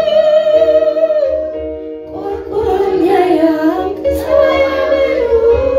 Hallelujah.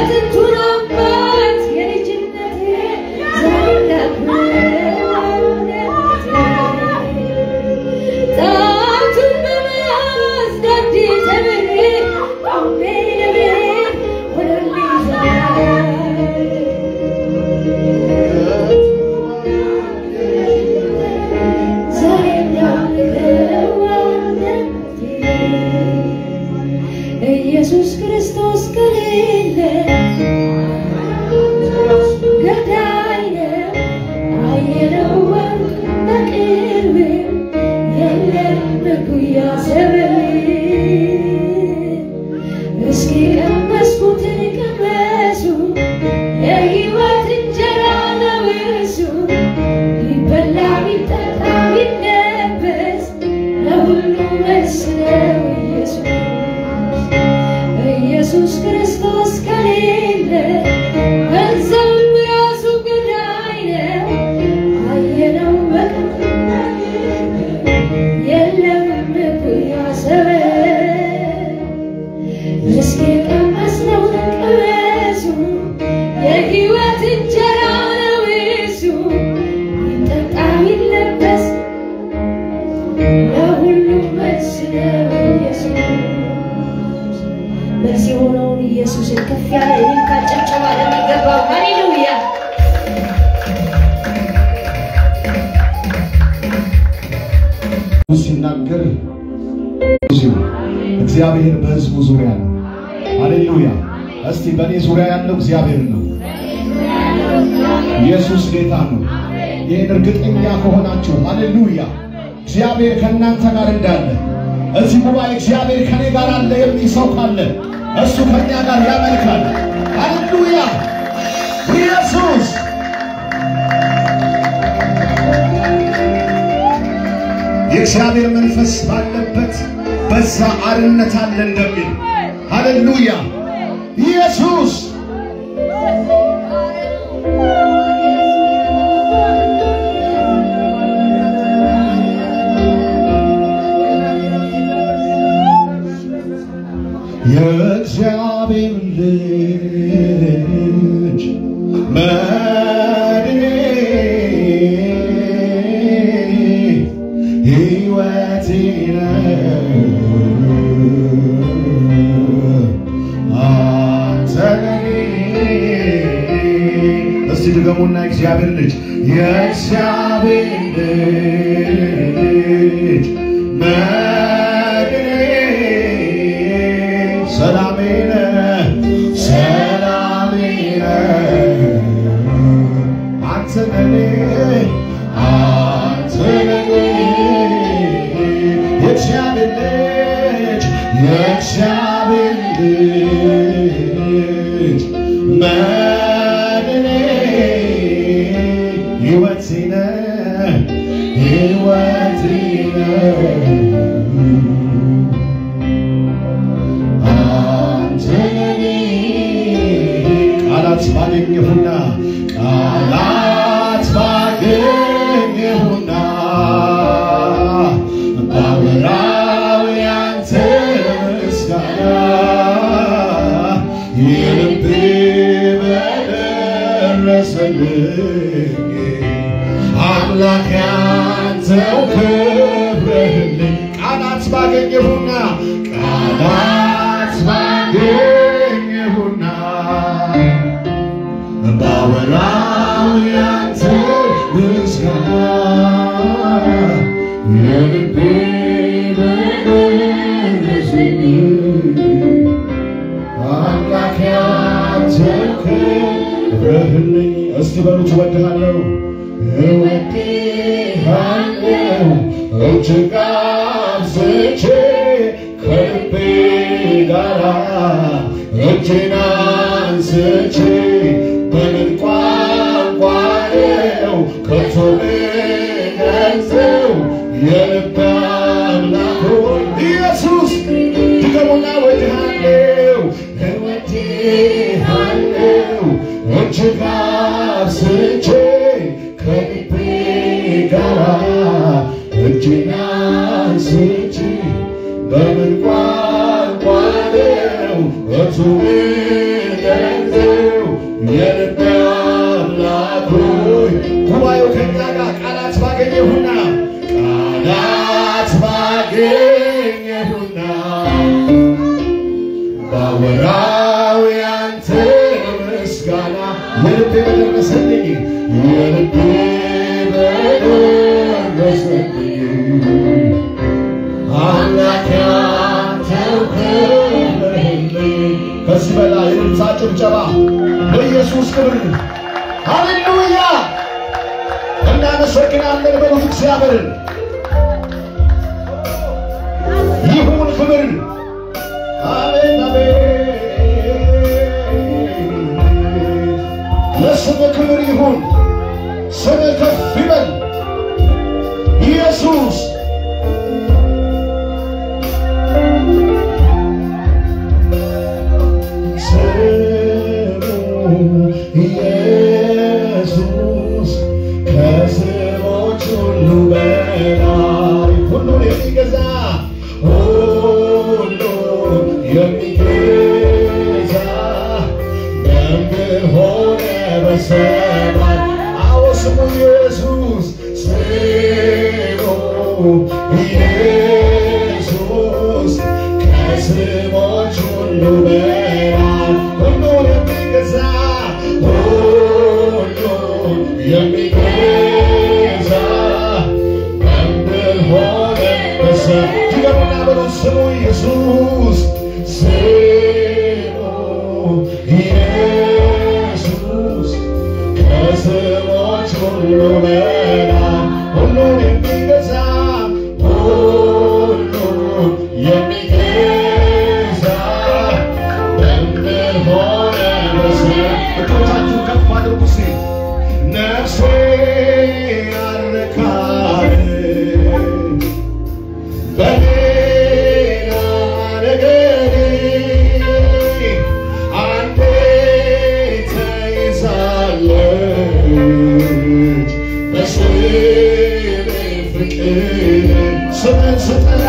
ሲናገር እግዚአብሔር በሕዝቡ ዙሪያ ነው። ሃሌሉያ! እስቲ በኔ ዙሪያ ያለው እግዚአብሔር ነው። ኢየሱስ ጌታ ነው። ይሄን እርግጠኛ ከሆናችሁ ሃሌሉያ! እግዚአብሔር ከእናንተ ጋር እንዳለ እዚህ ጉባኤ እግዚአብሔር ከኔ ጋር አለ የሚል ሰው ካለ እሱ ከኛ ጋር ያመልካል። ሃሌሉያ! ኢየሱስ የእግዚአብሔር መንፈስ ባለበት በዛ አርነት አለ እንደሚል ሃሌሉያ! ኢየሱስ የእግዚአብሔር ልጅ መድኔ ሕይወቴ አንተ እስቲ ድገሙና እግዚአብሔር ልጅ የእግዚአብሔር ልጅ መድኔ ሰላሜ ነህ ሰላሜ ነህ አንተ ነህ አንተ ነህ የእግዚአብሔር ልጅ የእግዚአብሔር ልጅ መድኔ ሕይወቴ ነህ ሕይወቴ ነህ ቃላት ባገኘሁና ቃላት ባገኘሁና ባወራው ያንተ ምስጋና የልቤ በደረሰልኝ አምላክ ያንተው ክብርህልኝ ቃላት ባገኘሁና ቃላት ባገኘሁና ባወራው ያንተ ምስጋና የልቤ በደረሰልኝ አምላክ ያንተው ክብርህልኝ እስቲ በሉት እወድሃለሁ እወድሃለሁ እጅግ አብዝቼ ከልቤ ጋራ እጄን አንስቼ በምን ቋንቋ ነው ከቶ ልገልጸው የልቤ አምላክ ሆይ ኢየሱስ ድገሙና እወድሃለሁ እወድሃለሁ እጅግ አብዝቼ ከልቤ ጋራ እጄን አንስቼ በምን ቋንቋ ነው ከቶ ገንዘው የልቤ አምላክ ሆይ ጉባኤው ከእኛ ጋር ቃላት ባገኘሁና ቃላት ባገኘሁና ባወራው ያንተን ምስጋና የልቤ በደረሰልኝ የልቤ በደረሰልኝ አምላክ ያንተው ክብርልኝ። ከዚህ በላይ እልልታ ጭብጨባ ለኢየሱስ ክብር። ሃሌሉያ እናመሰግናለን በሉት እግዚአብሔርን። ይሁን ክብር አሜን አሜን ለስምህ ክብር ይሁን። ስምህ ከፍ ይበል ኢየሱስ ኢየሱስ ከስሞች ሁሉ በላይ ሁሉን የሚገዛ ሁሉን የሚገዛ በምድር ሆነ በሰማይ አዎ ስሙ ኢየሱስ ስሙ ኢየሱስ ከስሞች ሁሉ በላይ ሁሉን የሚገዛ ሁሉን የሚገዛ በምድር ሆነ በሰማይ ድገሙና በሉት ስሙ ኢየሱስ ስሙ ኢየሱስ ከስሞች ሁሉ በላይ ሁሉን የሚገዛ ሁሉን የሚገዛ በምድር ሆነ በሰማይ እጆቻችሁን ከፍ አድርጉ እስኪ ነፍሴ አረካለች በሌላ ነገር አንዴ ተይዛለች በስምህ ፍቅር ስምህን ስጠራ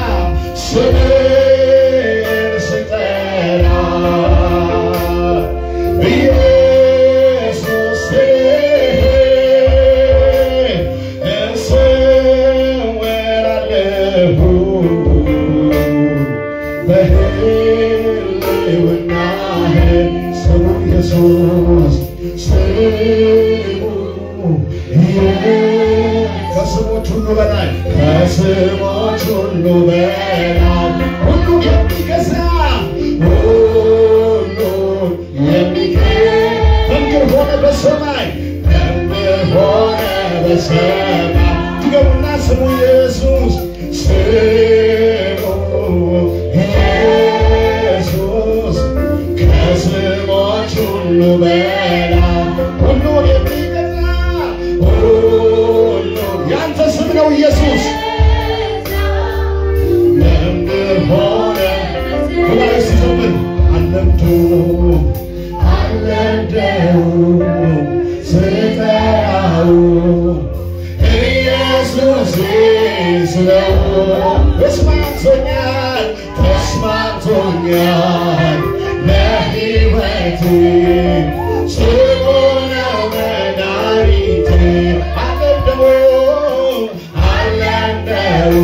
ስምህን ስጠራ ኢየሱስ እሰወራለሁ በሕልውናህ ስሙ ኢየሱስ ስሙ ከስሞች ሁሉ በላይ ከስሞች ሁሉ በላይ ሁሉ የሚገዛ ሁሉ የሚገዛ በምድር ሆነ በሰማይ በምድር ሆነ በሰማይ ድገሙና ስሙ ኢየሱስ ስሙ ኢየሱስ ከስሞች ሁሉ በላይ ሁሉን የሚገዛ ሁሉ ያንተ ስም ነው ኢየሱስ በምድር ሆነ በላይ ሲዘምር አለምደው አለምደው ስጠራው ኢየሱስ ስለው ተስማምቶኛል ተስማምቶኛል ለሕይወቴ ስሙ ነው መድኃኒቴ አለምደው አለምደው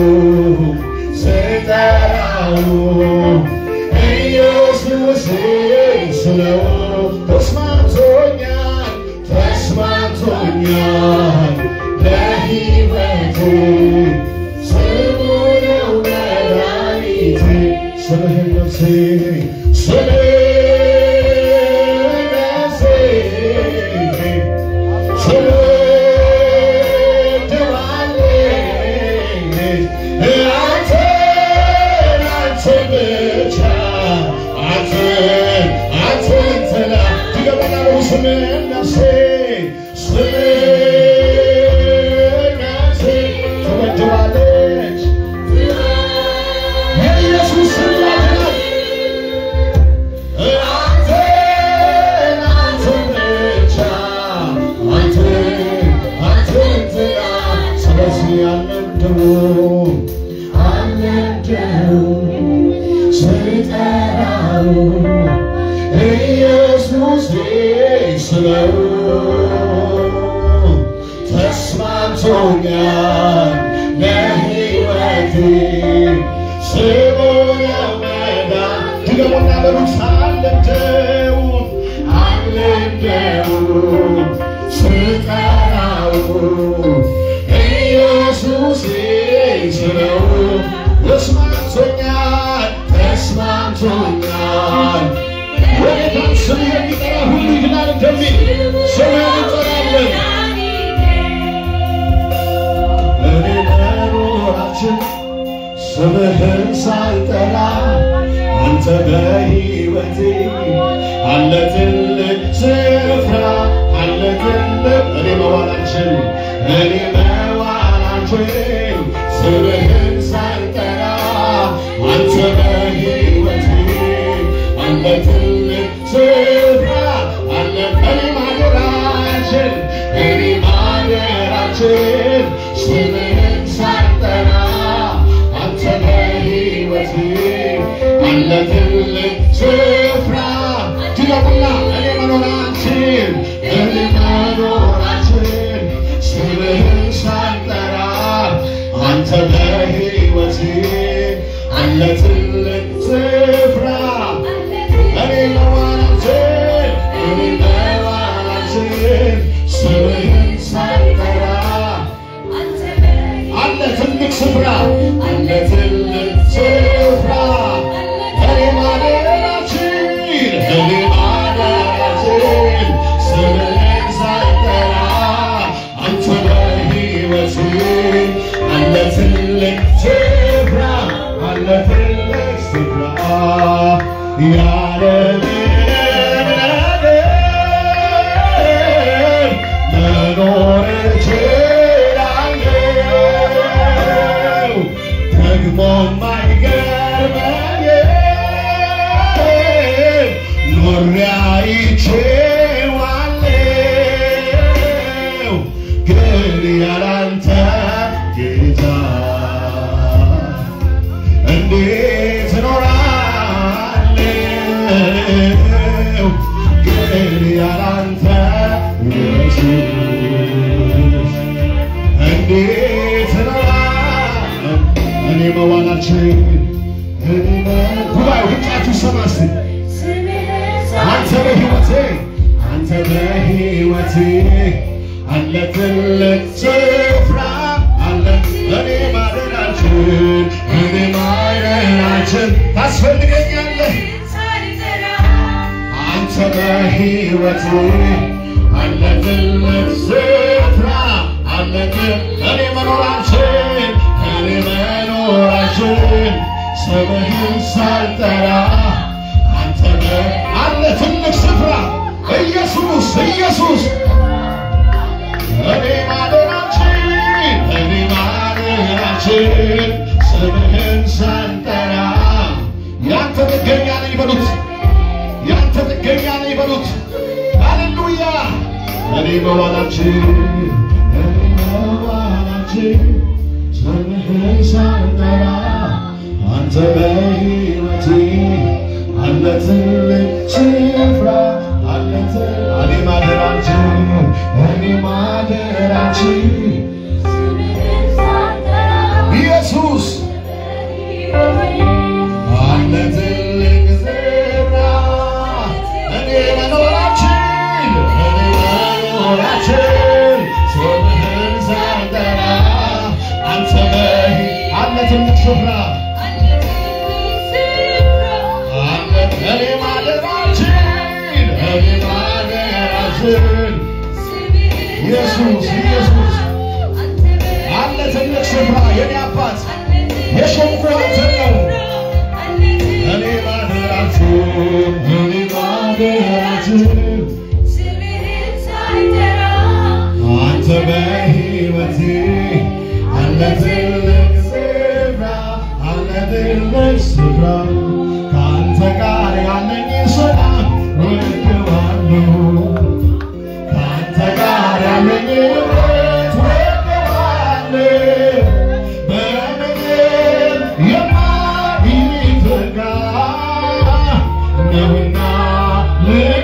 ስጠራው ኢየሱስ ስለው ተስማምቶኛል ተስማምቶኛል ለሕይወቴ ስሙ ነው መድኃኒቴ ስምህን ነፍሴ ስምህን ነፍሴ ትወደዋለች አንተን አንተን ብቻ አንተን አንተን ትላ ድገሙና በሉ ስምህን ነፍሴ ስምህን ነፍሴ ትወደዋለች የኢየሱስ ስም ያድናል አንተን አንተን ብቻ አንተን አንተን ትላ ስለዚህ አለምደው አለምደው ስጠራው ኢየሱስ ስለው ተስማምቶኛል ለሕይወቴ ስሙ ነው መዳን ድገሙና በሉት አልለምደው አልለምደው ስጠራው ኢየሱስ ስለው ተስማምቶኛል ተስማምቶኛል ወዴታም ስም የሚጠራ ሁሉ ይድናል እንደሚል ስምህን እንጠራለን እኔ መኖራችን ስምህን ሳልጠራ አንተ በሕይወቴ አለ ትልቅ ስፍራ አለ ትልቅ እኔ መዋላችን እኔ መዋላችን ስምህን ሳልጠራ አንተ በሕይወቴ አለ ትልቅ ስፍራ አለ እኔ ማደራችን እኔ ማደራችን ስምህን ሳልጠራ አንተ በሕይወቴ አለ ትልቅ ስፍራ ድገሙና እኔ መኖራችን እኔ መኖራችን ስምህን ሳልጠራ አንተ በሕይወቴ አለ ትልቅ ስፍራ እኔ መዋላችን እኔ መዋላችን ስምህን ሳልጠራ አለ ትልቅ ስፍራ አለ ትልቅ ስፍራ እኔ ማደራችን እኔ ማደራችን ስምህን ሳልጠራ አንተ በሕይወቴ አለ ትልቅ ስፍራ አለ ትልቅ ስፍራ ያለ ምንም ነገር መኖር እችላለሁ ደግሞም አይገርመኝም ኖሬ አይቼዋለሁ ግን ያላንተ ጌታ እንዴት እኖራለሁ ግን ያላንተ ኢየሱስ እንዴት እኖራለሁ እኔ መዋላችን እኔ ጉባኤው ድምፃችሁ ሰማስ አንተ በሕይወቴ አንተ በሕይወቴ አለ ትልቅ ስፍራ አለ እኔ ማደራችን እኔ ማደራችን ታስፈልገኛለህ አንተ በሕይወቴ አለ ትልቅ ስፍራ አለ እኔ መኖራችን እኔ መኖራችን ስምህን ሳልጠራ አንተ አለ ትልቅ ስፍራ ኢየሱስ ኢየሱስ እኔ ማደራችን እኔ ማደራችን ስምህን ሳልጠራ ያንተ ጥገኛ ነኝ በሉት ያንተ ጥገኛ ነኝ በሉት ሃሌሉያ እኔ መዋላችን እኔ መዋላችን ስምህን ሳልጠራ አንተ በሕይወቴ አለ ትልቅ ስፍራ አለ እኔ ማደራችን እኔ ማደራችን ኢየሱስ አለ ትልቅ ስፍራ እኔ መኖራችን እኔ መኖራችን ስምህን ሳልጠራ አንተ አለ ትልቅ ስፍራ እኔ ማደራችን እኔ ማደራችን ኢየሱስ ኢየሱስ አለ ትልቅ ስፍራ የኔ አባት የሾምኩ አንተ ነው እኔ ማደራችን እኔ ማደራችን አንተ በሕይወቴ አለ ትልቅ ስፍራ አለ ትልቅ ስፍራ ከአንተ ጋር ያለኝ ሰላም ወድዋለሁ ከአንተ ጋር ያለኝ ሕይወት ወድዋለሁ በምንም የማይተጋ ነውና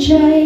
ብቻዬ